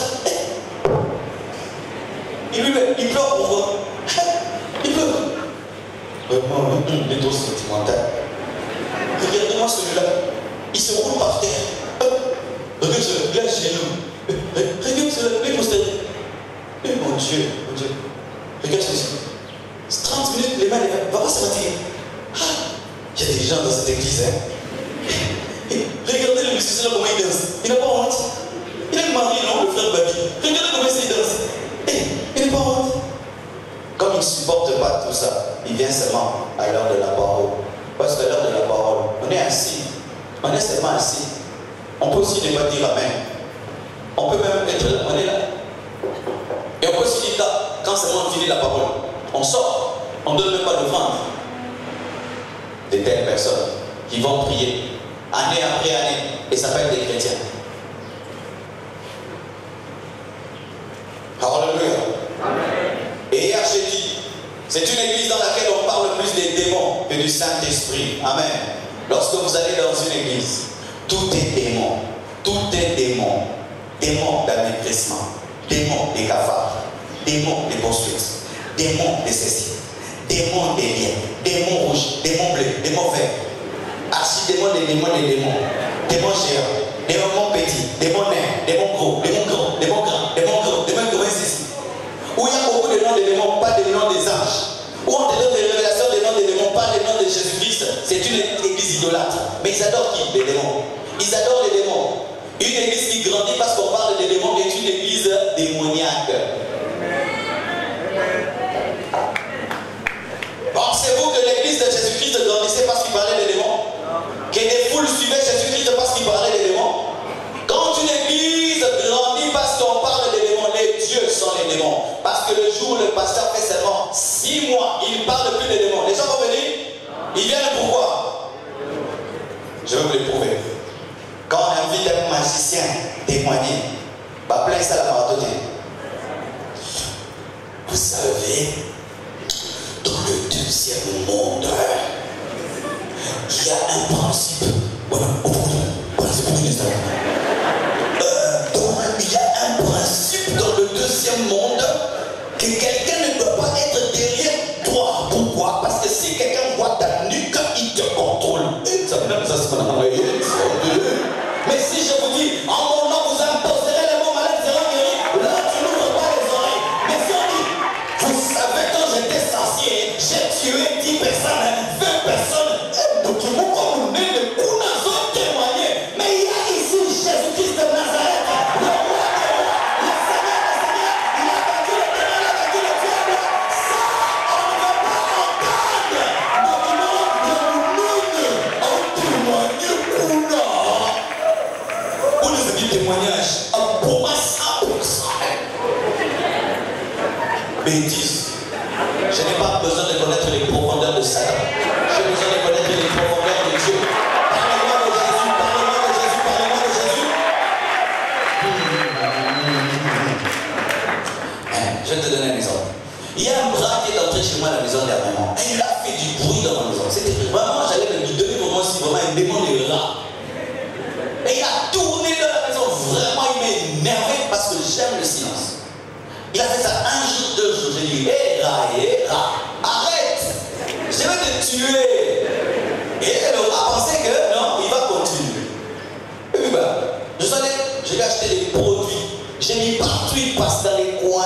Il pleure pour moi. Il pleure. Vraiment, il est trop sentimental. Regardez-moi celui-là. Il se roule par terre. Regarde celui-là, il est chez nous. Regarde celui-là, il est posté. Mon Dieu, mon Dieu. Regarde celui-ci. 30 minutes, les mains, les mains. Va pas se fatiguer. Il y a des gens dans cette église. Regardez le musicien comment il danse. Il n'a pas honte. Il a le mari, non, le frère Babi. Regardez comment il danse. Il n'est pas honte. Comme il ne supporte pas tout ça, il vient seulement à l'heure de la parole. Parce qu'à l'heure de la parole, on est assis. On est seulement assis. On peut aussi ne pas dire amen. On peut même être là. On est là. Et on peut aussi dire là, quand c'est bon, on finit la parole. On sort. On ne donne même pas d'offrande. De telles personnes qui vont prier année après année et s'appellent des chrétiens. Alléluia. Et hier j'ai dit, c'est une église dans laquelle on parle plus des démons que du Saint-Esprit. Amen. Lorsque vous allez dans une église, tout est démon. Tout est démon. Démon d'amaigrissement, démon des cafards, démon des poursuites, démon des ceci, démon des liens, démon rouge, démon bleu, démon vert, archidémon des démons, démon géant, démon petit, démon nain, démon gros, démon grand, démon grand, démon gros, démon gros, ceci. Où il y a beaucoup de noms de démons, pas des noms des anges. Où on te donne des révélations des noms des démons, pas des noms de Jésus-Christ. C'est une église idolâtre. ils adorent qui? Les démons. Ils adorent les démons. Une église qui grandit parce qu'on parle des démons est une église démoniaque. Pensez-vous que l'église de Jésus-Christ grandissait parce qu'il parlait des démons? Que des foules suivaient Jésus-Christ parce qu'il parlait des démons? Quand une église grandit parce qu'on parle des démons, les dieux sont les démons. Parce que le jour où le pasteur fait seulement 6 mois, il ne parle plus des démons. Les gens vont venir, ils viennent pourquoi? Je vais vous le prouver. Quand on invite un magicien témoigner, bah plein ça la marathonne. Vous savez, dans le deuxième monde, il y a un principe. Il y a un principe dans le deuxième monde que quelqu'un ne doit pas être derrière toi. Pourquoi? Parce que si quelqu'un voit ta nuque, il te contrôle. Et ça se fait dans les mais si je vous dis, en mon nom, vous imposerez les mots malades, seront guéris, là, tu n'ouvres pas les oreilles. Mais si on dit, vous savez, quand j'étais sorcier, j'ai tué 10 personnes, 20 personnes, donc vous comprenez le coup n'a pas témoigné. Mais il y a ici Jésus-Christ de Nazareth, le roi des rois, le Seigneur des seigneurs, il a vaincu le ténor, il a vaincu le diable. Ça, on ne veut pas entendre. Donc non, on témoigne coup n'a. Où nous dit témoignage? Pour moi, 100%. Bêtise. Je n'ai pas besoin de connaître les profondeurs de Satan. J'ai besoin de connaître les profondeurs de Dieu. Parlez-moi de Jésus, parlez-moi de Jésus, parlez-moi de Jésus. Je vais te donner un exemple. Il y a un bras qui est entré chez moi à la maison dernièrement. Et il a fait du bruit dans ma maison. C'était vraiment, j'allais lui donner pour moi si vraiment un démon de rat. Et il a tourné dans la maison. Vraiment, il m'a énervé parce que j'aime le silence. Il a fait ça un jour, 2 jours. J'ai dit, hé, arrête. Je vais te tuer. Et le rat pensait que non, il va continuer. Et puis je suis allé, je lui ai acheté des produits. J'ai mis partout, il passe dans les coins.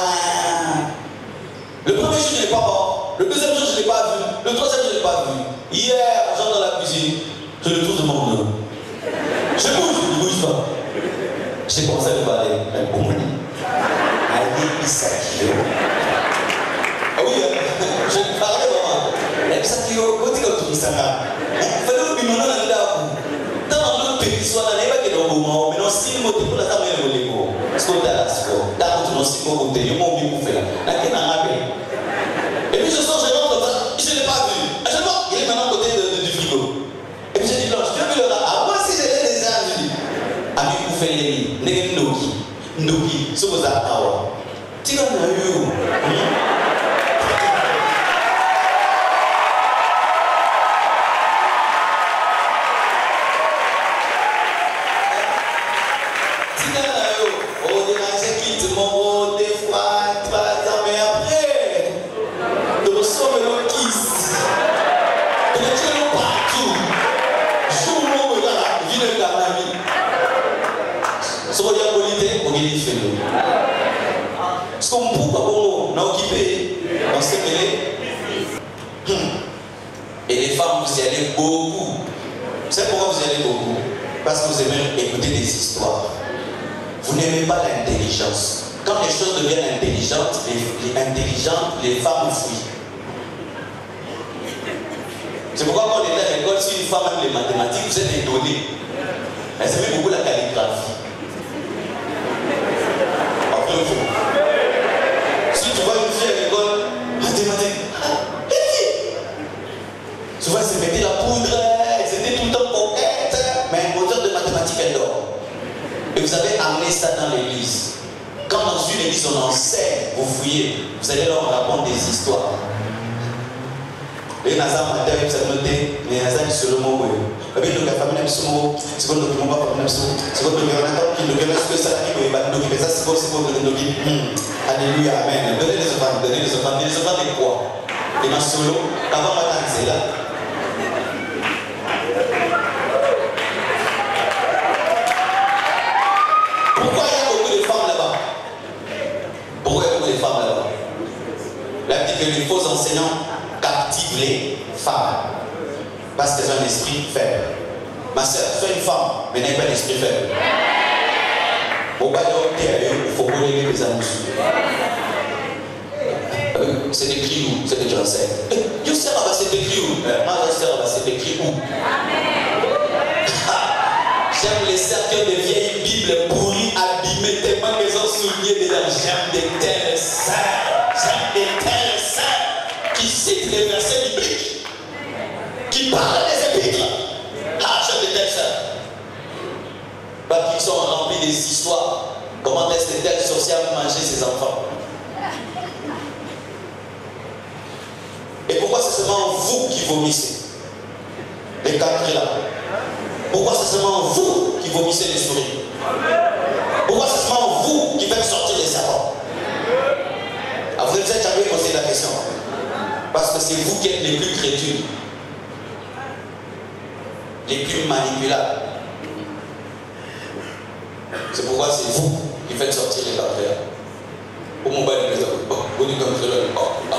Le premier jour, je ne l'ai pas mort. Le deuxième jour, je ne l'ai pas vu. Le troisième jour, je ne l'ai pas vu. Hier, j'entre dans la cuisine. Je le trouve de mon nom. Je bouge, il ne bouge pas. J'ai commencé à lui parler. Elle comprenait. Elle dit Isakio. Ah oui, je lui parlais vraiment. Elle dit Isakio, quand tu as tout ça, il fallait que tu m'en aies là. Dans notre pays, soit dans les baguettes au moment, mais non, si nous montons pour la table, nous voulons. Ce qu'on a là, c'est quoi? D'accord, nous sommes au côté, nous m'ont mis pour faire là. Là, qui n'a pas fait. Et puis je sors, je rentre dans ça, je ne l'ai pas vu. Je vois, il est maintenant à côté du frigo. Et puis j'ai dit, non, je te veux le là. Ah, moi, si je l'ai déjà vu. Ami pour faire les lits, n'est-ce pas Ndoki, ce que vous avez à tu vas me eu. Et les femmes, vous y allez beaucoup. Vous savez pourquoi vous y allez beaucoup? Parce que vous aimez écouter des histoires. Vous n'aimez pas l'intelligence. Quand les choses deviennent intelligentes, les femmes fuient. C'est pourquoi quand on est à l'école, si une femme aime les mathématiques, vous êtes étonné. Elle aime beaucoup la calligraphie. Après le jour. Si tu vois une fille à l'école, mathématiques. Souvent, elle se mettait la poudre, elle était tout le temps coquette, mais un moteur de mathématiques, elle dort. Et vous avez amené ça dans l'église. Quand dans une église, on enseigne, vous fouillez, vous allez leur raconter des histoires. Les Nazars matin, vous avez noté, les Nazars du Solomon, et puis la famille de Solomon, c'est quoi le document, c'est quoi le document, c'est ça qui peut être document, c'est quoi le document. Alléluia, amen. Donnez les offrandes, les offrandes de quoi? Les massolos, avant matin, c'est là. Pourquoi il y a beaucoup de femmes là-bas? Pourquoi il y a beaucoup de femmes là-bas? La dit que les faux enseignants captivent les femmes parce qu'elles ont un esprit faible. Ma soeur, sois une femme, mais n'aie pas l'esprit faible. Il faut connaître les amis. C'est écrit où? C'est écrit en scène. Je sais pas, c'est écrit où? C'est écrit où? J'aime les cercles de vieilles Bibles pourries, abîmées, tellement qu'ils ont souligné dedans. J'aime des tels saints. J'aime des tels saints qui citent les versets bibliques, qui parlent des épîtres. Ah, j'aime des tels saints. Pas qu'ils sont remplis des histoires. Comment est-ce que telle sorcière a mangé ses enfants? Et pourquoi c'est seulement vous qui vomissez les cancres là? Pourquoi c'est seulement vous qui vomissez les souris? Pourquoi c'est seulement vous qui faites sortir les serpents? Alors vous êtes jamais posé la question. Parce que c'est vous qui êtes les plus crédules, les plus manipulables. C'est pourquoi c'est vous qui faites sortir les cancres. Pour mon bail de maison. Vous dites comme ça.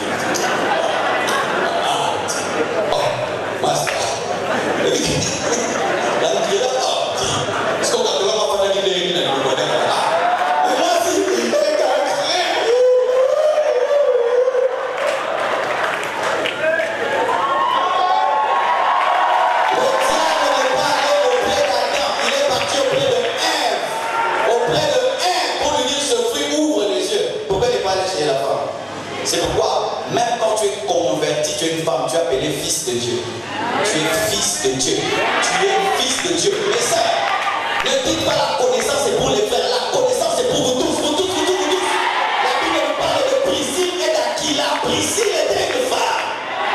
C'est pourquoi, même quand tu es converti, tu es une femme, tu es appelé fils de Dieu. Tu es fils de Dieu. Tu es fils de Dieu. Mais ça, ne dites pas la connaissance c'est pour les frères. La connaissance c'est pour vous tous, vous tous, vous tous, vous tous. La Bible nous parle de Priscille et d'Aquila. Priscille était une femme.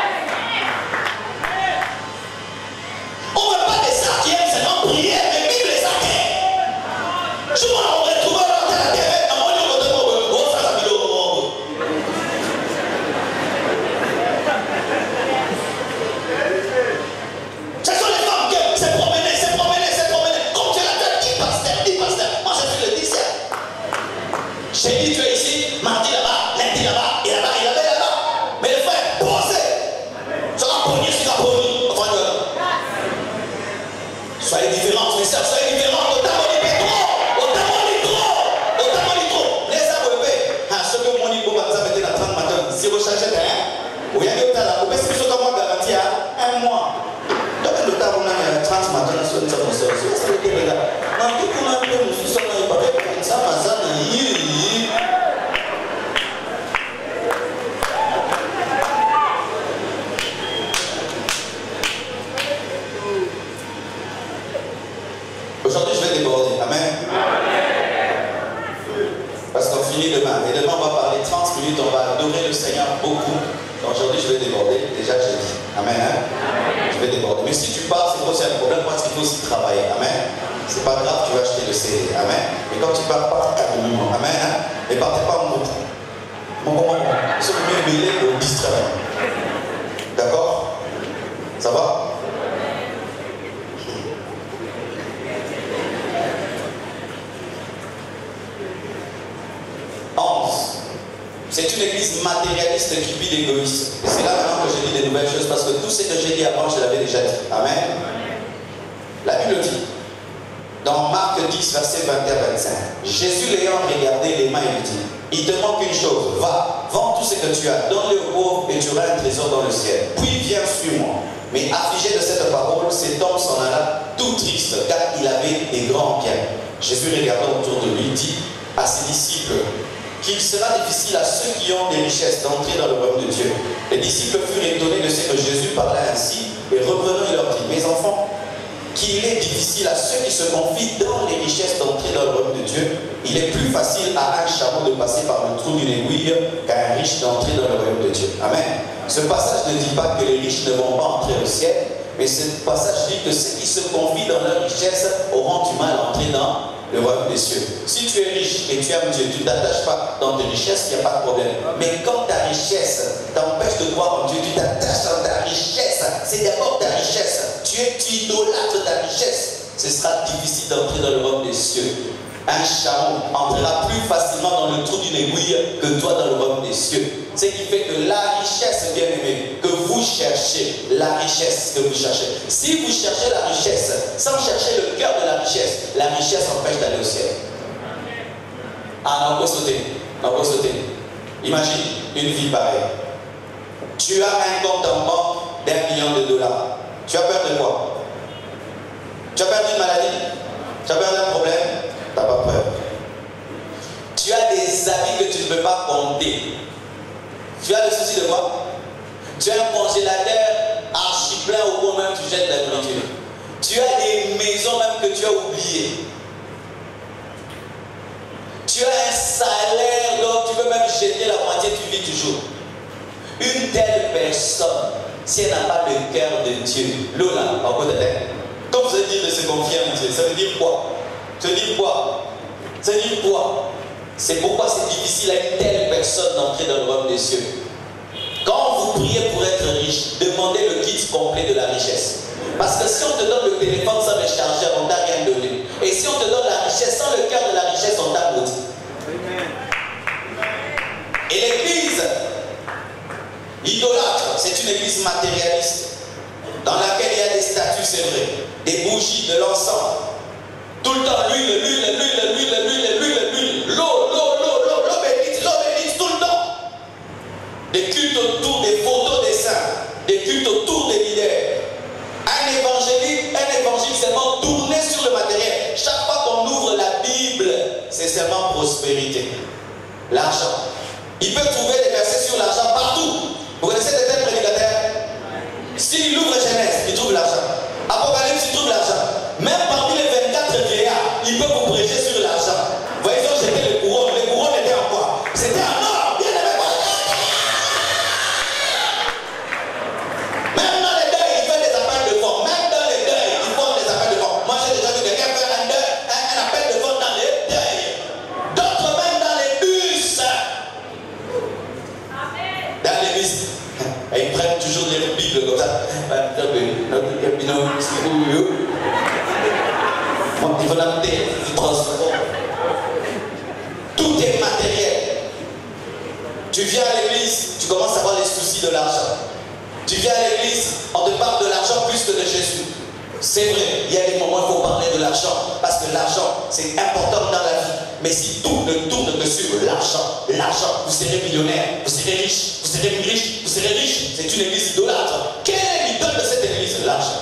On ne veut pas des sacs qui aiment seulement prier, mais Bible les sacs. Je m'en retrouve dans la terre. J'ai dit tu es ici, mardi là-bas, lundi là-bas, et là-bas, et là-bas, et là-bas. Mais les frères, posez. Ça va pogner ce qu'il va pogner. Enfin, soyez différents, mes soeurs, soyez différents. Autant on y trop. Autant on y trop. Autant on y trop. Les amis, ce que mon niveau va nous mettre dans 30 matins. Si vous changez d'un, vous y allez au talent. Vous pouvez se faire comme garantie à un mois. Donc, le temps, on a 30 matins, sur une certaine soeur. C'est le cas là. Non, tout le monde peut nous faire ça, ça, aujourd'hui, je vais déborder. Amen. Parce qu'on finit demain. Et demain, on va parler 30 minutes. On va adorer le Seigneur beaucoup. Aujourd'hui, je vais déborder. Déjà, j'ai dit. Amen. Hein? Je vais déborder. Mais si tu pars, c'est aussi un problème parce qu'il faut aussi travailler. Amen. C'est pas grave, tu vas acheter le CD. Amen. Mais quand tu pars, pars calmement. Amen. Hein? Et partez pas en groupe. Ils sont mieux mêlés au distraire. D'accord? Ça va? C'est une église matérialiste qui vit d'égoïsme. Et c'est là maintenant que je dis des nouvelles choses parce que tout ce que j'ai dit avant, je l'avais déjà dit. Amen. La Bible dit, dans Marc 10, verset 21-25, Jésus l'ayant regardé les mains, il lui dit, il te manque une chose, va, vends tout ce que tu as, donne-le aux pauvres et tu auras un trésor dans le ciel. Puis viens, suis-moi. Mais affligé de cette parole, cet homme s'en alla tout triste, car il avait des grands biens. Jésus regardant autour de lui, dit à ses disciples, qu'il sera difficile à ceux qui ont des richesses d'entrer dans le royaume de Dieu. Les disciples furent étonnés de ce que Jésus parlait ainsi, et reprenant, il leur dit, mes enfants, qu'il est difficile à ceux qui se confient dans les richesses d'entrer dans le royaume de Dieu, il est plus facile à un chameau de passer par le trou d'une aiguille qu'à un riche d'entrer dans le royaume de Dieu. Amen. Ce passage ne dit pas que les riches ne vont pas entrer au ciel, mais ce passage dit que ceux qui se confient dans leur richesse auront du mal à entrer dans le royaume des cieux. Si tu es riche et tu aimes Dieu, tu ne t'attaches pas dans tes richesses, il n'y a pas de problème. Mais quand ta richesse t'empêche de croire en Dieu, tu t'attaches dans ta richesse. C'est d'abord ta richesse. Tu idolâtres ta richesse. Ce sera difficile d'entrer dans le royaume des cieux. Un chameau entrera plus facilement dans le trou d'une aiguille que toi dans le royaume des cieux. Ce qui fait que la richesse, bien aimée, que vous cherchez, cherchez la richesse que vous cherchez. Si vous cherchez la richesse sans chercher le cœur de la richesse empêche d'aller au ciel. Ah, on peut sauter. On peut sauter. Imagine une vie pareille. Tu as un compte en banque d'1 million de dollars. Tu as peur de quoi? Tu as peur d'une maladie? Tu as peur d'un problème? Tu n'as pas peur. Tu as des habits que tu ne peux pas compter. Tu as le souci de quoi? Tu as un congélateur archi plein au point même tu jettes la nourriture. Tu as des maisons même que tu as oubliées. Tu as un salaire dont tu peux même jeter la moitié, tu vis toujours. Une telle personne, si elle n'a pas le cœur de Dieu, Lola, en côté de tête, quand vous allez dire de se confier en Dieu, ça veut dire quoi? Ça veut dire quoi? Ça veut dire quoi? C'est pourquoi c'est difficile à une telle personne d'entrer dans le royaume des cieux. Quand vous priez pour être riche, demandez le kit complet de la richesse. Parce que si on te donne le téléphone sans le chargeur, on ne t'a rien donné. Et si on te donne la richesse sans le cœur de la richesse, on t'a maudit. Et l'église idolâtre, c'est une église matérialiste dans laquelle il y a des statues, c'est vrai, des bougies, de l'encens. Tout le temps, l'huile, l'eau bénite, tout le temps. Des cultes autour des photos des saints, des cultes autour des leaders. Un évangile seulement tourné sur le matériel. Chaque fois qu'on ouvre la Bible, c'est seulement prospérité. L'argent. Il peut trouver des versets sur l'argent partout. Vous connaissez des tels prédicateurs? S'il ouvre Genèse, il trouve l'argent. Apocalypse, il trouve l'argent. Même parmi les 24 vieillards, il peut vous prêcher sur l'argent. Vous voyez, ils ont jeté les couronnes. Les couronnes étaient en quoi? C'était en or. Bien aimé. Même dans les deuils, il fait des appels de fonds. Même dans les deuils, ils font des appels de fonds. Moi, j'ai déjà vu quelqu'un faire un appel de fonds dans les deuils. D'autres même dans les bus. Dans les bus. Et ils prennent toujours les Bibles comme ça. Il faut l'amener du transport. Tout est matériel. Tu viens à l'église, tu commences à avoir les soucis de l'argent. Tu viens à l'église, on te parle de l'argent plus que de Jésus. C'est vrai, il y a des moments où il faut parler de l'argent, parce que l'argent, c'est important dans la vie. Mais si tout ne tourne que sur l'argent, vous serez millionnaire, vous serez riche, vous serez plus riche, vous serez riche. C'est une église idolâtre. Quel est l'idole de cette église? L'argent.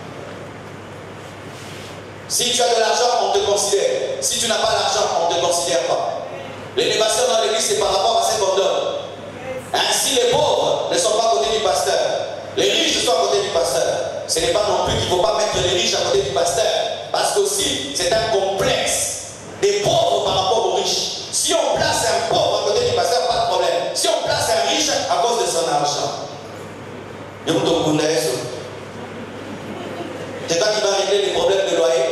Si tu as de l'argent, on te considère. Si tu n'as pas l'argent, on ne te considère pas. L'élévation dans l'église, c'est par rapport à ce qu'on donne. Ainsi, les pauvres ne sont pas à côté du pasteur. Les riches sont à côté du pasteur. Ce n'est pas non plus qu'il ne faut pas mettre les riches à côté du pasteur. Parce qu'aussi, c'est un complexe des pauvres par rapport aux riches. Si on place un pauvre à côté du pasteur, pas de problème. Si on place un riche à cause de son argent, c'est toi qui vas régler les problèmes de loyer.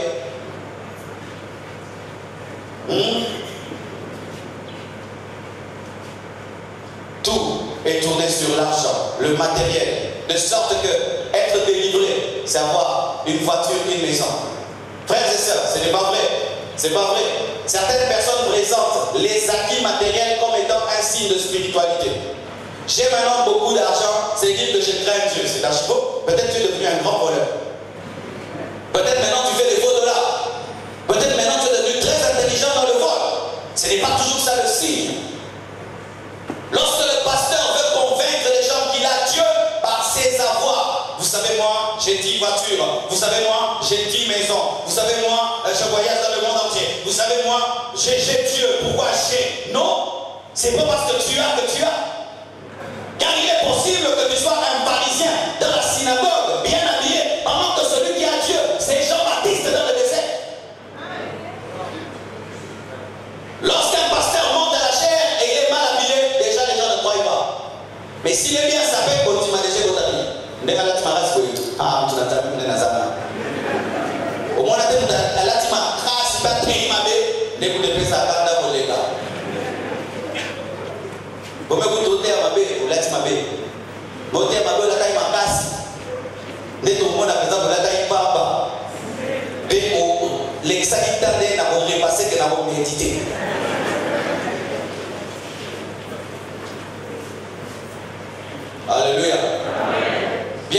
Tout est tourné sur l'argent, le matériel, de sorte que être délivré, c'est avoir une voiture, une maison. Frères et sœurs, ce n'est pas vrai. C'est pas vrai. Certaines personnes présentent les acquis matériels comme étant un signe de spiritualité. J'ai maintenant beaucoup d'argent, c'est dire que je crains Dieu. C'est archi-faux. Peut-être tu es devenu un grand voleur. Peut-être maintenant tu fais des faux dollars. Peut-être maintenant tu es devenu très intelligent dans le vol. Ce n'est pas toujours ça le signe. Lorsque le pasteur veut convaincre les gens qu'il a Dieu par ses avoirs. Vous savez moi, j'ai 10 voitures. Vous savez moi, j'ai 10 maisons. Vous savez moi, je voyage dans le monde entier. Vous savez moi, j'ai Dieu. Pourquoi j'ai? Non, c'est pas parce que tu as que tu as. Car il est possible que tu sois un Parisien dans la synagogue, bien habillé, pendant que celui qui a Dieu, c'est Jean-Baptiste dans le désert. Lorsqu'un pasteur monte à la chair et il est mal habillé, déjà les gens ne croient pas. Mais s'il est bien sapé, on t'imagine déjà votre ami. Ah, tu n'as pas vu les Nazareth. Au moins, tu as la tima, si pas très mabé, les coups de paix, ça va dans les gars. Vous me dites, à ma bé, ou la tima bé. Vous dites, à ma bé, la taille ma casse. Dès que vous avez besoin de la taille papa. Dès que l'exactité n'a pas repassé, que n'a pas médité. Alléluia.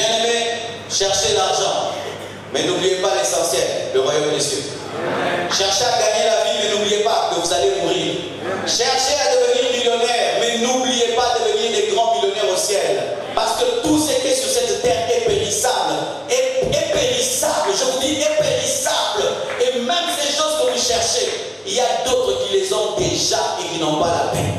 Cherchez l'argent, mais n'oubliez pas l'essentiel, le royaume des cieux. Cherchez à gagner la vie, mais n'oubliez pas que vous allez mourir. Cherchez à devenir millionnaire, mais n'oubliez pas de devenir des grands millionnaires au ciel. Parce que tout ce qui est sur cette terre est périssable. Est périssable, je vous dis, est périssable. Et même ces choses que vous cherchez, il y a d'autres qui les ont déjà et qui n'ont pas la paix.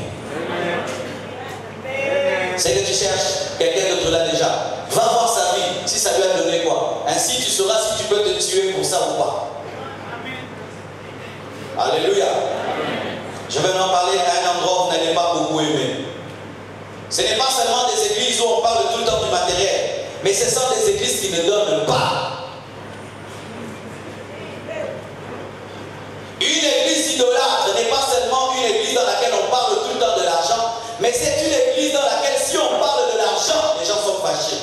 C'est que tu cherches, quelqu'un d'autre l'a déjà. Va voir sa vie, si ça lui a donné quoi. Ainsi tu sauras si tu peux te tuer pour ça ou pas. Alléluia. Je vais en parler à un endroit où vous n'allez pas beaucoup aimer. Ce n'est pas seulement des églises où on parle tout le temps du matériel, mais ce sont des églises qui ne donnent pas. Une église idolâtre n'est pas seulement une église dans laquelle on parle tout le temps de l'argent, mais c'est une église dans laquelle si on parle de l'argent, les gens sont fâchés.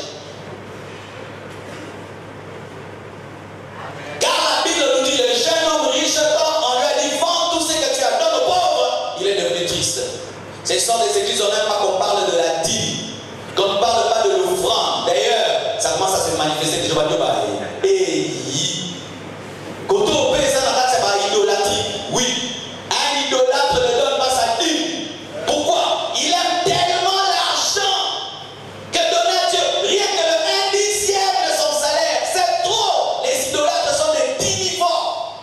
Car la Bible nous dit, le jeune homme riche, quand on lui a dit, vends tout ce que tu as, donne aux pauvres, il est devenu triste. Ce sont des églises où on n'aime pas qu'on parle de la dîme, qu'on ne parle pas de l'offrande. D'ailleurs, ça commence à se manifester que je vais dire, Koto c'est pas idolâtrie. Oui, un idolâtre ne donne pas sa dîme. Pourquoi? Il aime tellement l'argent que donner à Dieu, rien que le 1/10 de son salaire, c'est trop. Les idolâtres sont des dimivores.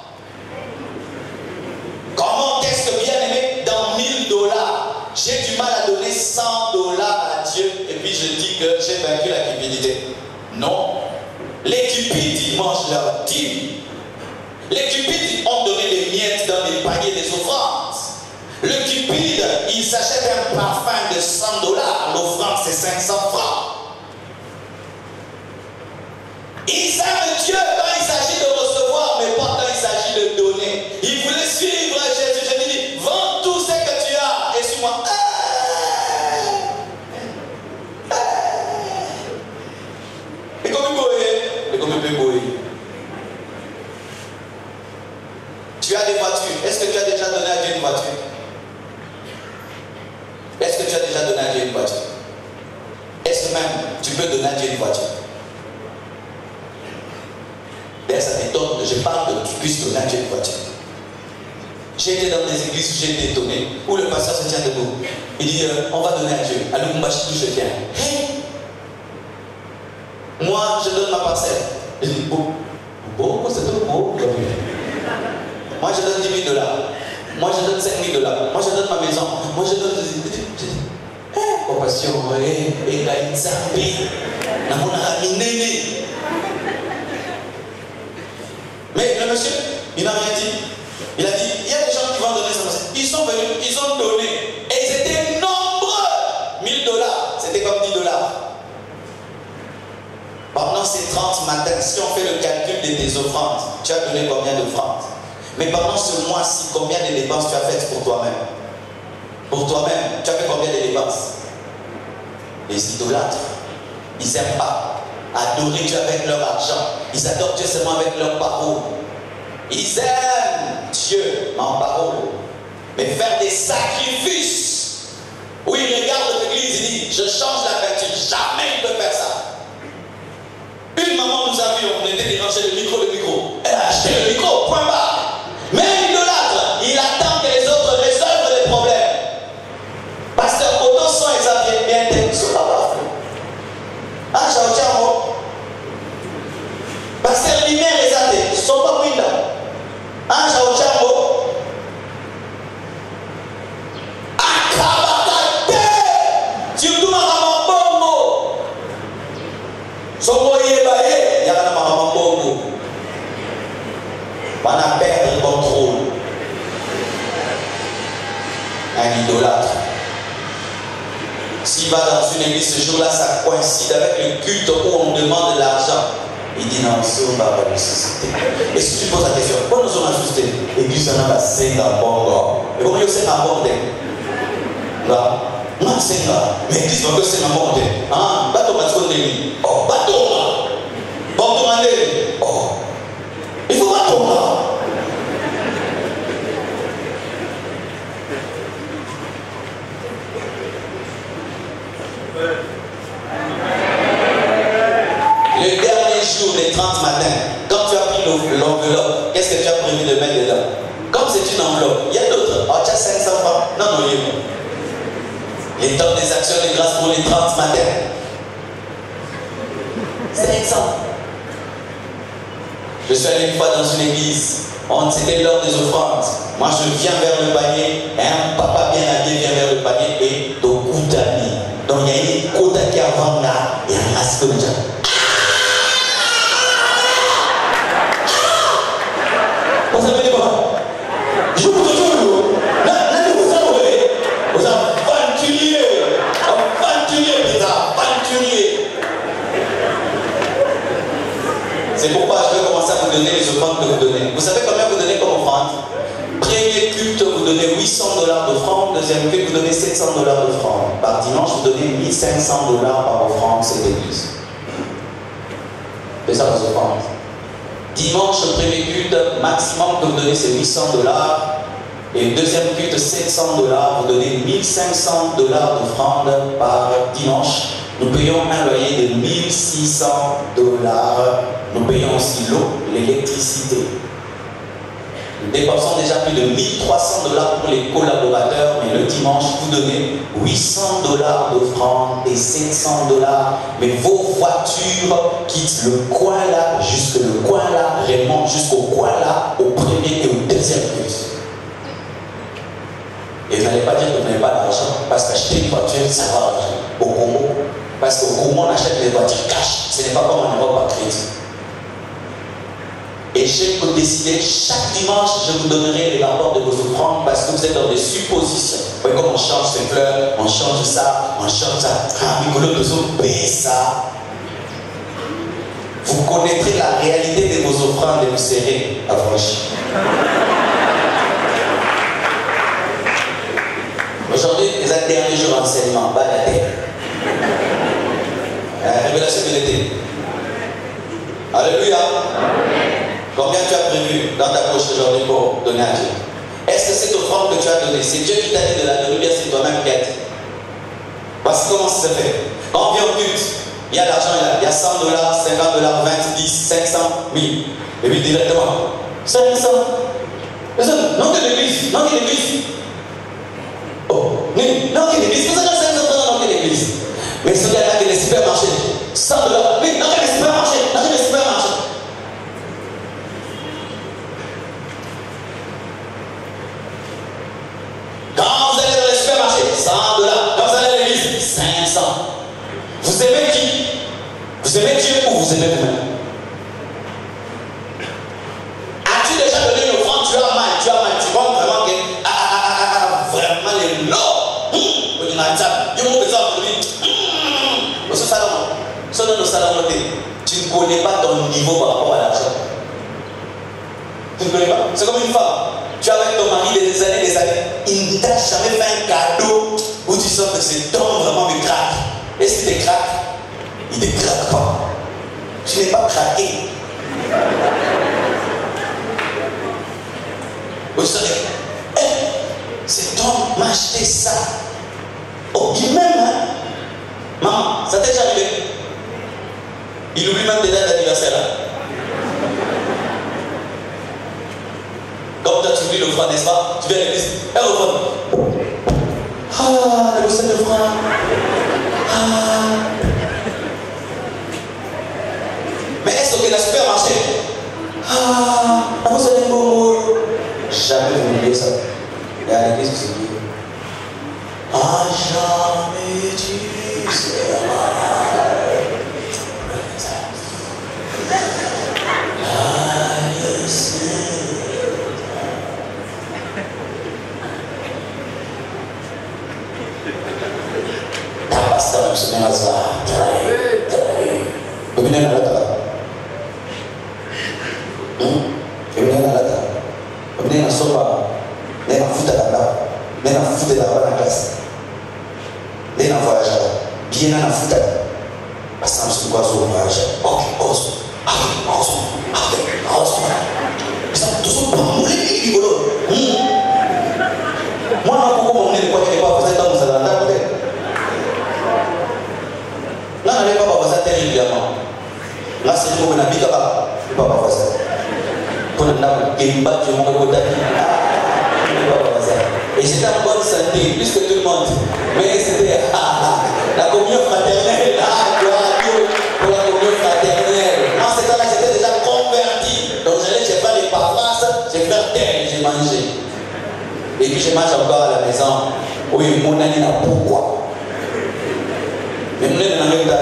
Comment est-ce que, bien aimé, dans $1000, j'ai du mal à donner $100 à Dieu et puis je dis que j'ai vaincu la cupidité? Non. Les cupides, ils mangent leur dîme. Les cupides ont donné des miettes dans les paniers des offrandes. Le cupide, il s'achète un parfum de $100. L'offrande, c'est 500 francs. Ils aiment Dieu quand il s'agit de recevoir, mais pas quand il s'agit de donner. Ils voulaient suivre Jésus. Je lui dis, vends tout ce que tu as et suis-moi. Et comme il peut. Tu as des voitures. Est-ce que tu as déjà donné à Dieu une voiture? Est-ce que tu as déjà donné à Dieu une voiture? Est-ce que même tu peux donner à Dieu une voiture? D'ailleurs, ça m'étonne que je parle que tu puisses donner à Dieu une voiture. J'ai été dans des églises où j'ai été étonné, où le pasteur se tient debout. Il dit, on va donner à Dieu. À Lumumbashi, je tiens. Hey! Moi, je donne ma parcelle. Je dis, c'est tout beau. Moi, je donne $10 000. Moi, je donne $5 000. Moi, je donne ma maison. Moi, je donne. Compassion, et mais le monsieur, il n'a rien dit. Il a dit, il y a des gens qui vont donner ça. Ils sont venus, ils ont donné. Et ils étaient nombreux. $1000, c'était comme $10. Pendant ces 30 matins, si on fait le calcul de tes offrandes, tu as donné combien d'offrandes? Mais pendant ce mois-ci, combien de dépenses tu as faites pour toi-même? Pour toi-même, tu as fait combien de dépenses? Les idolâtres, ils n'aiment pas adorer Dieu avec leur argent. Ils adorent Dieu seulement avec leurs paroles. Ils aiment Dieu en parole. Mais faire des sacrifices, où ils regardent l'église, ils disent, je change la peinture. Jamais il peut faire ça. Une maman nous a vu, on était dérangé le micro. Elle a acheté le micro, point barre. Mais l'idolâtre, il attend que les autres résolvent les problèmes. Pasteur Otto sont examinés bien tête, ce pas grave. Ah, j'en Pasteur Limer les athées, ce sont pas winda. Ah, j'en Akabakate, tu dois m'avoir bongo. Somo yebaye, y'a m'avoir bongo. On a perdu le contrôle. Un idolâtre. S'il va dans une église ce jour-là, ça coïncide avec le culte où on demande de l'argent. Il dit non, si on va pas ressusciter. Et si tu poses la question, pourquoi nous sommes ajustés? L'église en a 5 ans, bon. Et comment il s'est abordé? Là, non, c'est là. Mais l'église va que c'est abordé. Ah, bateau va se donner. Oh, bateau là. Bon, demandez. Oh. Il faut pas tomber là. Le dernier les 30 matins, quand tu as pris l'enveloppe, qu'est-ce que tu as prévu de mettre dedans? Comme c'est une enveloppe, il y a d'autres. Oh, tu as 500 francs. Non, non, il y a pas. Les temps des actions de grâce pour les 30 matins. 500. Je suis allé une fois dans une église. C'était l'heure des offrandes. Moi, je viens vers le panier. Un papa bien habillé vient vers le panier et au Koutani. Donc, il y a une Kouta qui avant là et un masque de déjà. Vous savez quoi? Je vous dis, vous aventuriers, c'est pourquoi je vais commencer à vous donner les offrandes que vous donnez. Vous savez combien vous donnez comme offrande? Premier culte, vous donnez $800 d'offrande. Deuxième culte, vous donnez $700 d'offrande. Par dimanche, vous donnez $1500 par offrande cette église. C'est ça vos offrandes. Dimanche, premier culte, maximum que vous donnez c'est $800. Et deuxième culte, $700. Vous donnez $1500 d'offrande par dimanche. Nous payons un loyer de $1600. Nous payons aussi l'eau, l'électricité. Nous dépensons déjà plus de $1300 pour les collaborateurs, mais le dimanche, vous donnez $800 d'offrande et $700. Mais vos voitures quittent le coin là, jusque le coin là, remontent jusqu'au coin là, au premier et au deuxième culte. Et vous n'allez pas dire que vous n'avez pas d'argent, parce qu'acheter une voiture, ça va au Congo. Parce qu'au Congo, on achète les voitures cash. Ce n'est pas comme en Europe à crédit. Et je peux décider, chaque dimanche, je vous donnerai les rapports de vos offrandes parce que vous êtes dans des suppositions. Vous voyez comme on change ces fleurs, on change ça, on change ça. Ah, Micolo, nous payer ça. Vous connaîtrez la réalité de vos offrandes et vous serez affranchis. Aujourd'hui, les derniers jours d'enseignement, bas la terre. La révélation de l'été. Alléluia. Combien tu as prévu dans ta poche aujourd'hui pour donner à Dieu? Est-ce que cette offrande que tu as donnée, c'est Dieu qui t'a dit de la donner, bien c'est toi-même qui as dit? Voici comment ça se fait. Quand on vient au culte, il y a l'argent là, il y a $100, $50, 20, 10, 500, 1000. Et puis directement, 500. Non que l'église, non que l'église. Oh, non que l'église, vous avez 500 non que l'église. Mais ce gars-là qui est les supermarchés, $100, oui, non que les supermarchés, non que les supermarchés. Quand vous allez dans les supermarchés, $100. Quand vous allez à l'église, 500. Vous aimez qui? Vous aimez Dieu ou vous aimez vous-même? As-tu déjà donné une offrande? Tu as mal. Tu vois vraiment que vraiment les lots. Tu ne connais pas ton niveau par rapport à l'argent. Tu ne connais pas? C'est comme une femme. Tu es avec ton mari des années. Il ne t'a jamais fait un cadeau où tu sens que cet homme vraiment me craque. Est-ce qu'il te craque? Il ne te craque pas. Tu n'es pas craqué. Vous savez, cet homme m'a acheté ça. Oh, il m'aime, hein? Maman, ça t'est déjà arrivé? Il oublie même des dates d'anniversaire. Hein? Comme toi tu oublies l'offrande, n'est-ce pas? Tu viens à l'église, elle offrande. Ah, le beau de l'offrande. Ah. Mais est-ce que la supermarché? Ah, vous avez un beau. Jamais vous n'oubliez ça. Et à l'église, c'est dit. Ah, jamais tu seras. Pastor semenaza trai kemudian ada tak kemudian ada tak kemudian soba nena futa da classe nena voyage bien na futa pastor se quoi so voyage ok oso bisa tuso pamule ni bolo moi na ko mo ne ko ke pas vous êtes dans la non, n'allez pas voir ça terriblement. Là, c'est le mot de la vie, pas ça. Pour le nom, il bat du monde. Et j'étais en bonne santé, plus que tout le monde. Mais c'était la communion fraternelle. Gloire à Dieu pour la communion fraternelle. En ce temps-là, j'étais déjà converti. Donc j'allais, j'ai fait les paroisses, j'ai fait tel, j'ai mangé. Et puis je mange encore à la maison. Oui, mon ami n'a pourquoi. Mais mon ami n'a même pas.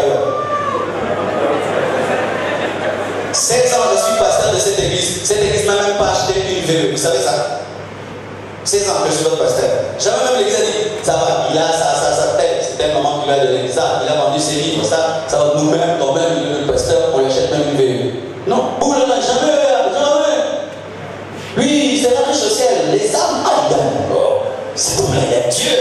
16 ans, je suis pasteur de cette église. Cette église n'a même pas acheté une VE. Vous savez ça? 16 ans que je suis votre pasteur. Jamais même l'église a dit, ça va, il a ça, tel. C'est tel moment qu'il a donné ça. Il a vendu ses livres, ça va nous-mêmes, quand même, le pasteur, on lui achète même une VE. Non, oh là là, jamais. Lui, c'est la riche au ciel. Les âmes, c'est comme il y a Dieu.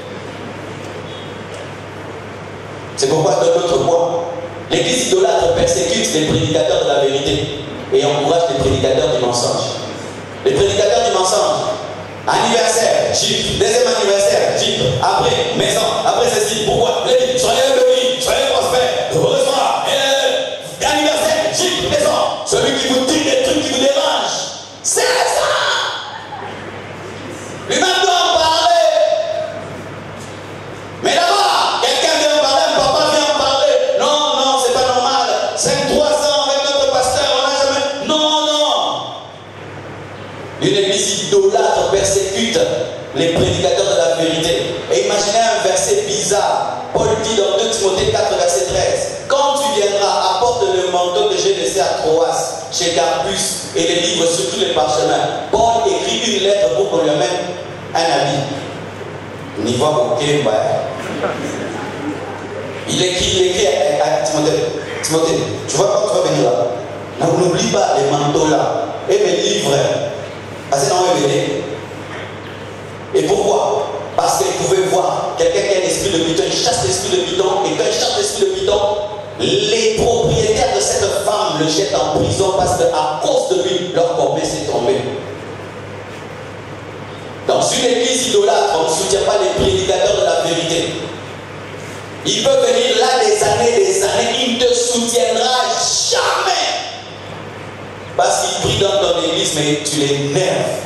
C'est pourquoi, dans notre point, l'église idolâtre persécute les prédicateurs de la vérité et encourage les prédicateurs du mensonge. Les prédicateurs du mensonge, anniversaire, Jeep, deuxième anniversaire, Jeep, après, maison, après ceci, pourquoi? Les soyez bénis, soyez prospères, heureusement, anniversaire, Jeep, maison, celui qui vous dit des trucs qui vous dérangent, c'est ça! Lui-même doit en parler. Mais là-bas, quelqu'un vient en parler, un papa vient en parler. Non, c'est pas normal. 5-3 ans avec notre pasteur, on n'a jamais. Non. Une église idolâtre persécute les prédicateurs de la vérité. Et imaginez un verset bizarre. Paul dit dans 2 Timothée 4, verset 13. Quand tu viendras, apporte le manteau que j'ai laissé à Troas, chez Carpus, et les livres sur tous les parchemins. Paul écrit une lettre pour qu'on lui amène un habit. Niveau ok, il écrit à Timothée, tu vois quand tu vas venir là, n'oublie pas les manteaux là, et mes livres. Parce que non, et pourquoi? Parce qu'il pouvait voir quelqu'un qui a l'esprit de python, il chasse l'esprit de python, et quand il chasse l'esprit de python, les propriétaires de cette femme le jettent en prison parce qu'à cause de lui, leur corbeille s'est tombée. Dans une église idolâtre, on ne soutient pas les prédicateurs de la vérité. Il peut venir là des années, il ne te soutiendra jamais. Parce qu'il prie dans ton église, mais tu l'énerves.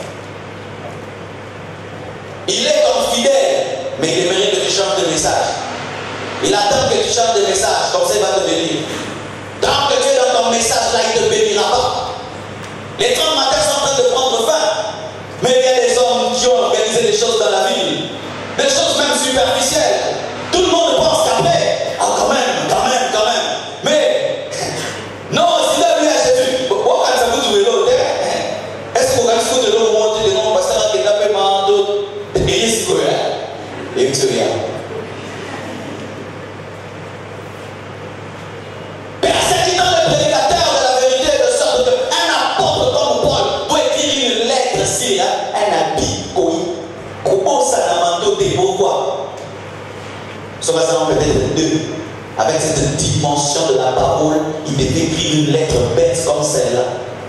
Il est comme fidèle, mais il aimerait que tu changes de message. Il attend que tu changes de message, comme ça il va te bénir. Tant que tu es dans ton message là, il ne te bénira pas. Les 30 matins sont en train de prendre fin. Mais il y a des hommes qui ont organisé des choses dans la ville, des choses même superficielles. Tout le monde pense qu'après, quand même. Mais, non, s'il a venu à Jésus, pourquoi ça vous jouez l'autre? Est-ce qu'on va discuter de l'autre monde, de mon pasteur qui n'a pas manteau? Et c'est quoi? Et c'est rien. Persécutant le prédicateur de la vérité de sorte qu'un apôtre comme Paul doit écrire une lettre si un habit comment ça n'a manteau des pourquoi? Ce matin peut-être deux. Avec cette dimension de la parole, il devait écrire une lettre bête comme celle-là.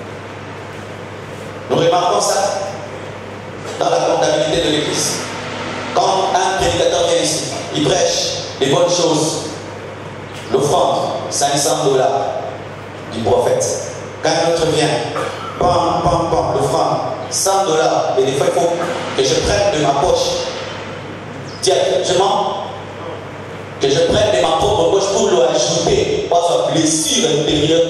Nous remarquons ça dans la comptabilité de l'église. Quand un prédicateur vient ici, il prêche les bonnes choses. L'offrande, $500 du prophète. Quand un autre vient, l'offrande, $100. Et des fois, il faut que je prenne de ma poche directement, que je prenne de ma propre poche pour lui ajouter par sa blessure intérieure.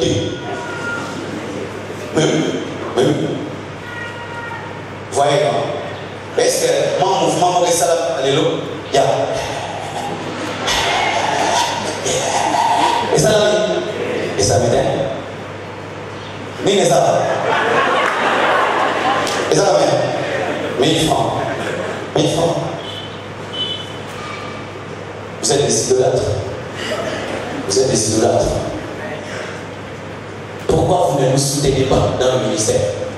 Voyez, non? Est-ce que mon mouvement, mon salam, alléluia, et ça m'éteint. Mais ça. Et ça va bien. 1000 francs. 1000 francs. Vous êtes des idolâtres. Vous êtes des idolâtres. Pourquoi vous ne nous soutenez pas dans le ministère?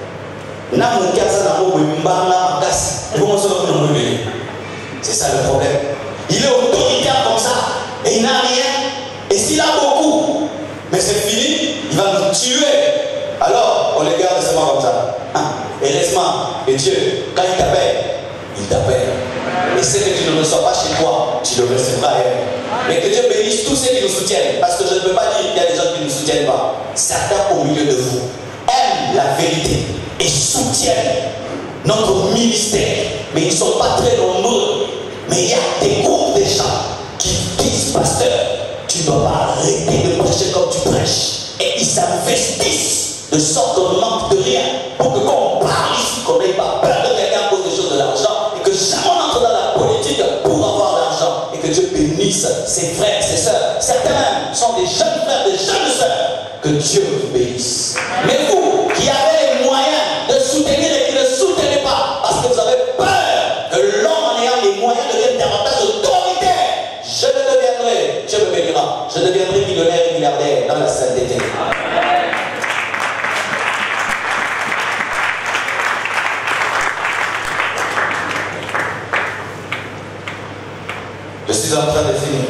C'est ça le problème. Il est autoritaire comme ça et il n'a rien. Et s'il a beaucoup, mais c'est fini, il va nous tuer. Alors, on les garde seulement comme ça. Et laisse-moi, et Dieu, quand il t'appelle, Et ce que tu ne reçois pas chez toi, tu le recevras ailleurs. Mais que Dieu bénisse tous ceux qui nous soutiennent. Parce que je ne peux pas dire qu'il y a des gens qui ne nous soutiennent pas. Certains au milieu de vous aiment la vérité et soutiennent notre ministère. Mais ils ne sont pas très nombreux. Mais il y a des groupes de gens qui disent, pasteur, tu ne dois pas arrêter de prêcher comme tu prêches. Et ils s'investissent de sorte qu'on ne manque de rien. Pour que quand on parle ici, qu'on n'ait pas peur de quelqu'un à cause des choses de l'argent. Et que jamais on entre dans la politique pour avoir l'argent. Et que Dieu bénisse ses frères, ses sœurs. Certains sont des jeunes frères, des jeunes sœurs. Que Dieu vous bénisse. Mais vous, qui avez les moyens de soutenir et qui ne soutenez pas, parce que vous avez peur que l'homme en ayant les moyens devienne davantage autoritaire, je le deviendrai, Dieu me bénira, je deviendrai millionnaire et milliardaire dans la sainteté. Je suis en train de finir.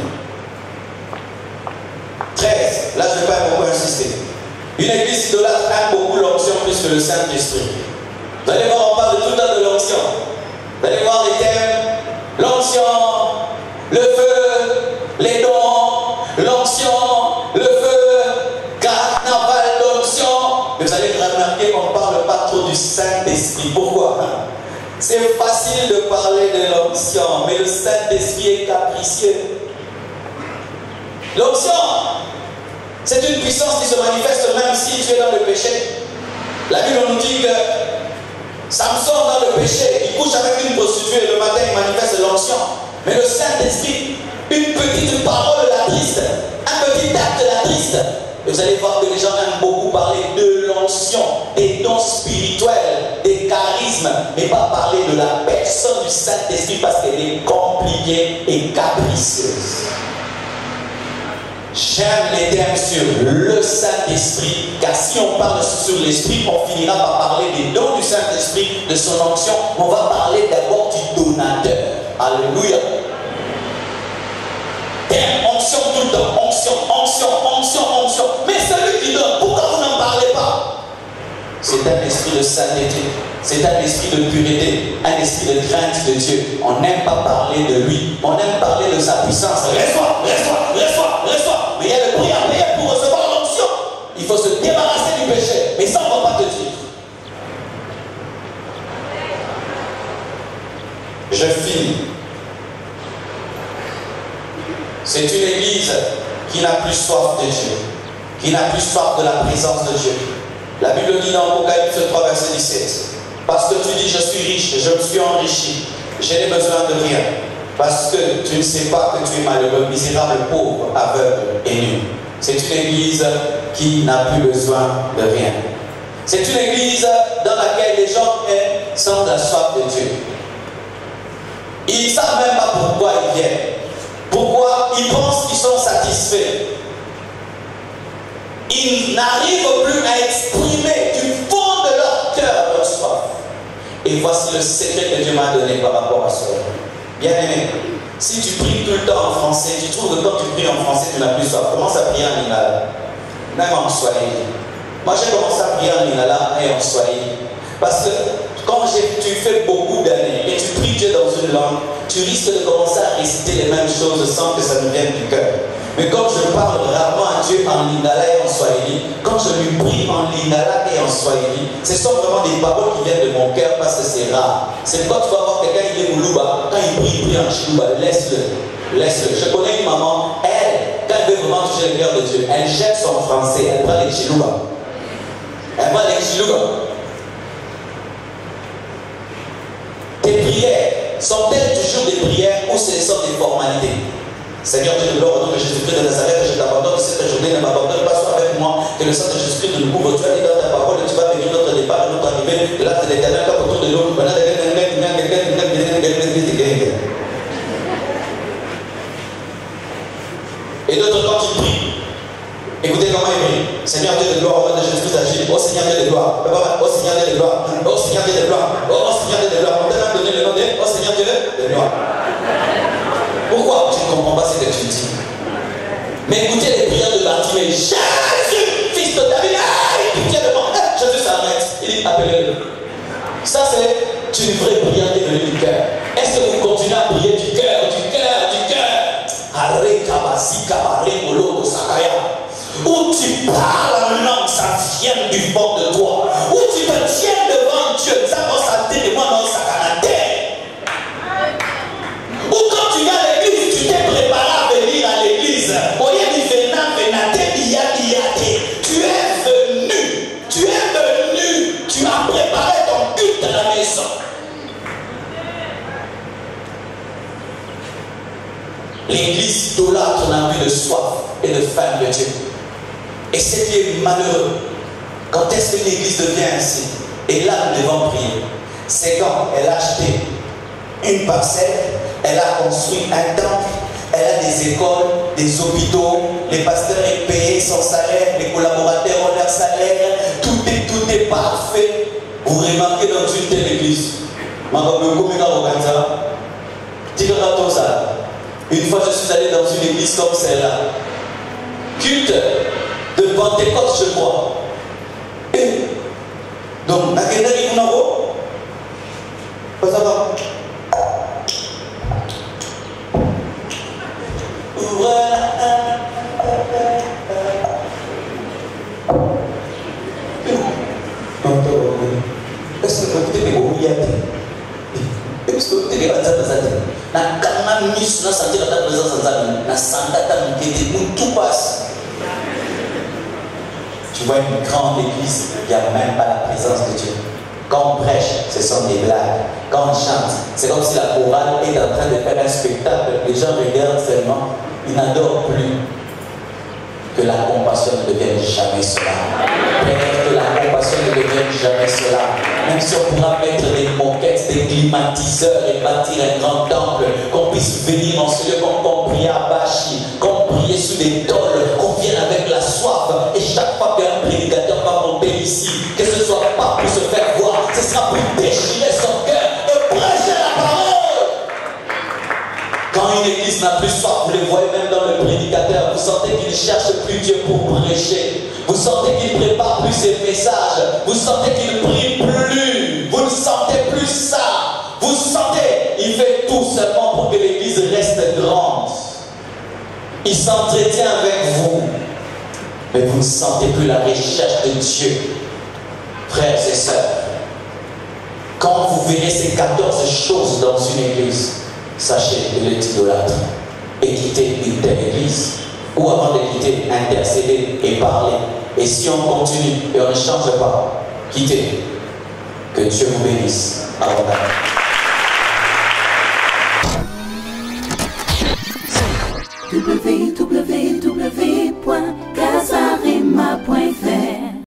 13. Là, je ne vais pas beaucoup insister. Une église idolâtre aime beaucoup l'onction plus que le Saint-Esprit. Vous allez voir, on parle tout le temps de l'onction. Vous allez voir les thèmes. L'onction, le feu, les dons, l'onction, le feu, carnaval d'onction. Mais vous allez remarquer qu'on ne parle pas trop du Saint-Esprit. Pourquoi? C'est facile de parler de l'onction, mais le Saint-Esprit est capricieux. L'onction, c'est une puissance qui se manifeste même si tu es dans le péché. La Bible nous dit que Samson dans le péché, il couche avec une prostituée, le matin il manifeste l'onction. Mais le Saint-Esprit, une petite parole la triste, un petit acte la triste. Et vous allez voir que les gens aiment beaucoup parler de l'onction, des dons spirituels, des charismes, mais pas parler de la personne du Saint-Esprit parce qu'elle est compliquée et capricieuse. J'aime les termes sur le Saint-Esprit, car si on parle sur l'Esprit, on finira par parler des dons du Saint-Esprit, de son onction. On va parler d'abord du donateur. Alléluia. Terme, onction tout le temps. Onction, onction, onction, onction. Mais celui qui donne, pourquoi vous n'en parlez pas? C'est un esprit de sainteté. C'est un esprit de pureté, un esprit de crainte de Dieu. On n'aime pas parler de lui, on aime parler de sa puissance. Reste-toi, reste-toi, reste-toi, reste-toi. Mais il y a le prix à payer pour recevoir l'onction. Il faut se débarrasser du péché. Mais ça, on ne va pas te dire. Je finis. C'est une église qui n'a plus soif de Dieu, qui n'a plus soif de la présence de Dieu. La Bible dit dans Apocalypse 3, verset 17. Parce que tu dis, je suis riche, je me suis enrichi, je n'ai besoin de rien. Parce que tu ne sais pas que tu es malheureux, misérable, pauvre, aveugle et nu. C'est une église qui n'a plus besoin de rien. C'est une église dans laquelle les gens sentent la soif de Dieu. Ils ne savent même pas pourquoi ils viennent. Pourquoi ils pensent qu'ils sont satisfaits. Ils n'arrivent plus à exprimer du fond de leur cœur leur soif. Et voici le secret que Dieu m'a donné par rapport à cela. Bien-aimé, si tu pries tout le temps en français, tu trouves que quand tu pries en français, tu n'as plus soif. Commence à prier en lingala, même en swahili. Moi, j'ai commencé à prier en lingala et en swahili. Parce que quand tu fais beaucoup d'années et tu pries Dieu dans une langue, tu risques de commencer à réciter les mêmes choses sans que ça nous vienne du cœur. Mais quand je parle rarement à Dieu en lingala et en swahili, quand je lui prie en lingala et en swahili, ce sont vraiment des paroles qui viennent de mon cœur parce que c'est rare. C'est quand tu vas voir quelqu'un qui est Moulouba, quand il prie en Chilouba, laisse-le. Laisse-le. Je connais une maman, elle, quand elle veut vraiment toucher le cœur de Dieu, elle jette son français, elle prend les Chilouba. Elle prend les Chilouba. Tes prières sont-elles toujours des prières ou ce sont des formalités? Seigneur Dieu de gloire, au nom de Jésus-Christ de Nazareth, je t'abandonne cette journée, ne m'abandonne pas, sois avec moi, que le sang de Jésus-Christ nous couvre. Tu as dit dans ta parole, tu vas bénir notre départ, notre arrivée, de l'acte de l'éternel, comme autour de nous. Et d'autres, quand ils prient, écoutez comment ils prient. Seigneur Dieu de gloire, au nom de Jésus-Christ d'agir. Oh Seigneur Dieu de gloire, oh Seigneur Dieu de gloire, oh Seigneur Dieu de gloire, oh Seigneur Dieu de gloire. On t'a même donné le nom de oh Seigneur Dieu de gloire. Pourquoi tu ne comprends pas ce que tu dis? Mais écoutez les prières de Bartimée. Jésus, fils de David, pitié de moi. Jésus s'arrête. Il dit appelez-le. Ça c'est une vraie prière qui est venue du cœur. Est-ce que vous continuez à prier du cœur, du cœur, du cœur. Où tu parles en langue, ça vient du fond de toi. Où tu te tiens devant Dieu, ça va s'attendre moi dans sa caractère. Ou quand tu viens à l'église, tu t'es préparé à venir à l'église. Tu as préparé ton culte à la maison. L'église idolâtre n'a plus de soif et de faim de Dieu. Et ce qui est malheureux, quand est-ce qu'une église devient ainsi? Et là, nous devons prier. C'est quand elle a acheté une parcelle, elle a construit un temple, elle a des écoles, des hôpitaux, les pasteurs sont payés son salaire, les collaborateurs ont leur salaire, tout est parfait. Vous remarquez dans une telle église, une fois je suis allé dans une église comme celle-là, culte de Pentecôte, je crois. Et donc, est-ce que vous avez tu vois une grande église, il n'y a même pas la présence de Dieu. Quand on prêche, ce sont des blagues. Quand on chante, c'est comme si la chorale est en train de faire un spectacle. Les gens regardent seulement, ils n'adorent plus. Que la compassion ne devienne jamais cela. Père, que la compassion ne devienne jamais cela. Même si on pourra mettre des moquettes, des climatiseurs et bâtir un grand temple, qu'on puisse venir en ce lieu comme on prie à Bachi, qu'on prie sous des tôles, qu'on vienne avec la soif. Et chaque fois qu'un prédicateur va monter ici, que ce ne soit pas pour se faire voir, ce sera pour déchirer son cœur et prêcher la parole. Quand une église n'a plus soif, vous les voyez même dans le prédicateur, vous sentez qu'il ne cherche plus Dieu pour prêcher. Vous sentez qu'il ne prépare plus ses messages. Vous sentez qu'il ne prie plus. Vous ne sentez plus ça. Vous sentez, il fait tout seulement pour que l'église reste grande. Il s'entretient avec vous. Mais vous ne sentez plus la recherche de Dieu. Frères et sœurs, quand vous verrez ces 14 choses dans une église, sachez que est idolâtre. Et quittez une telle église. Ou avant de quitter, intercéder et parler. Et si on continue et on ne change pas, quittez. Que Dieu vous bénisse. Amen.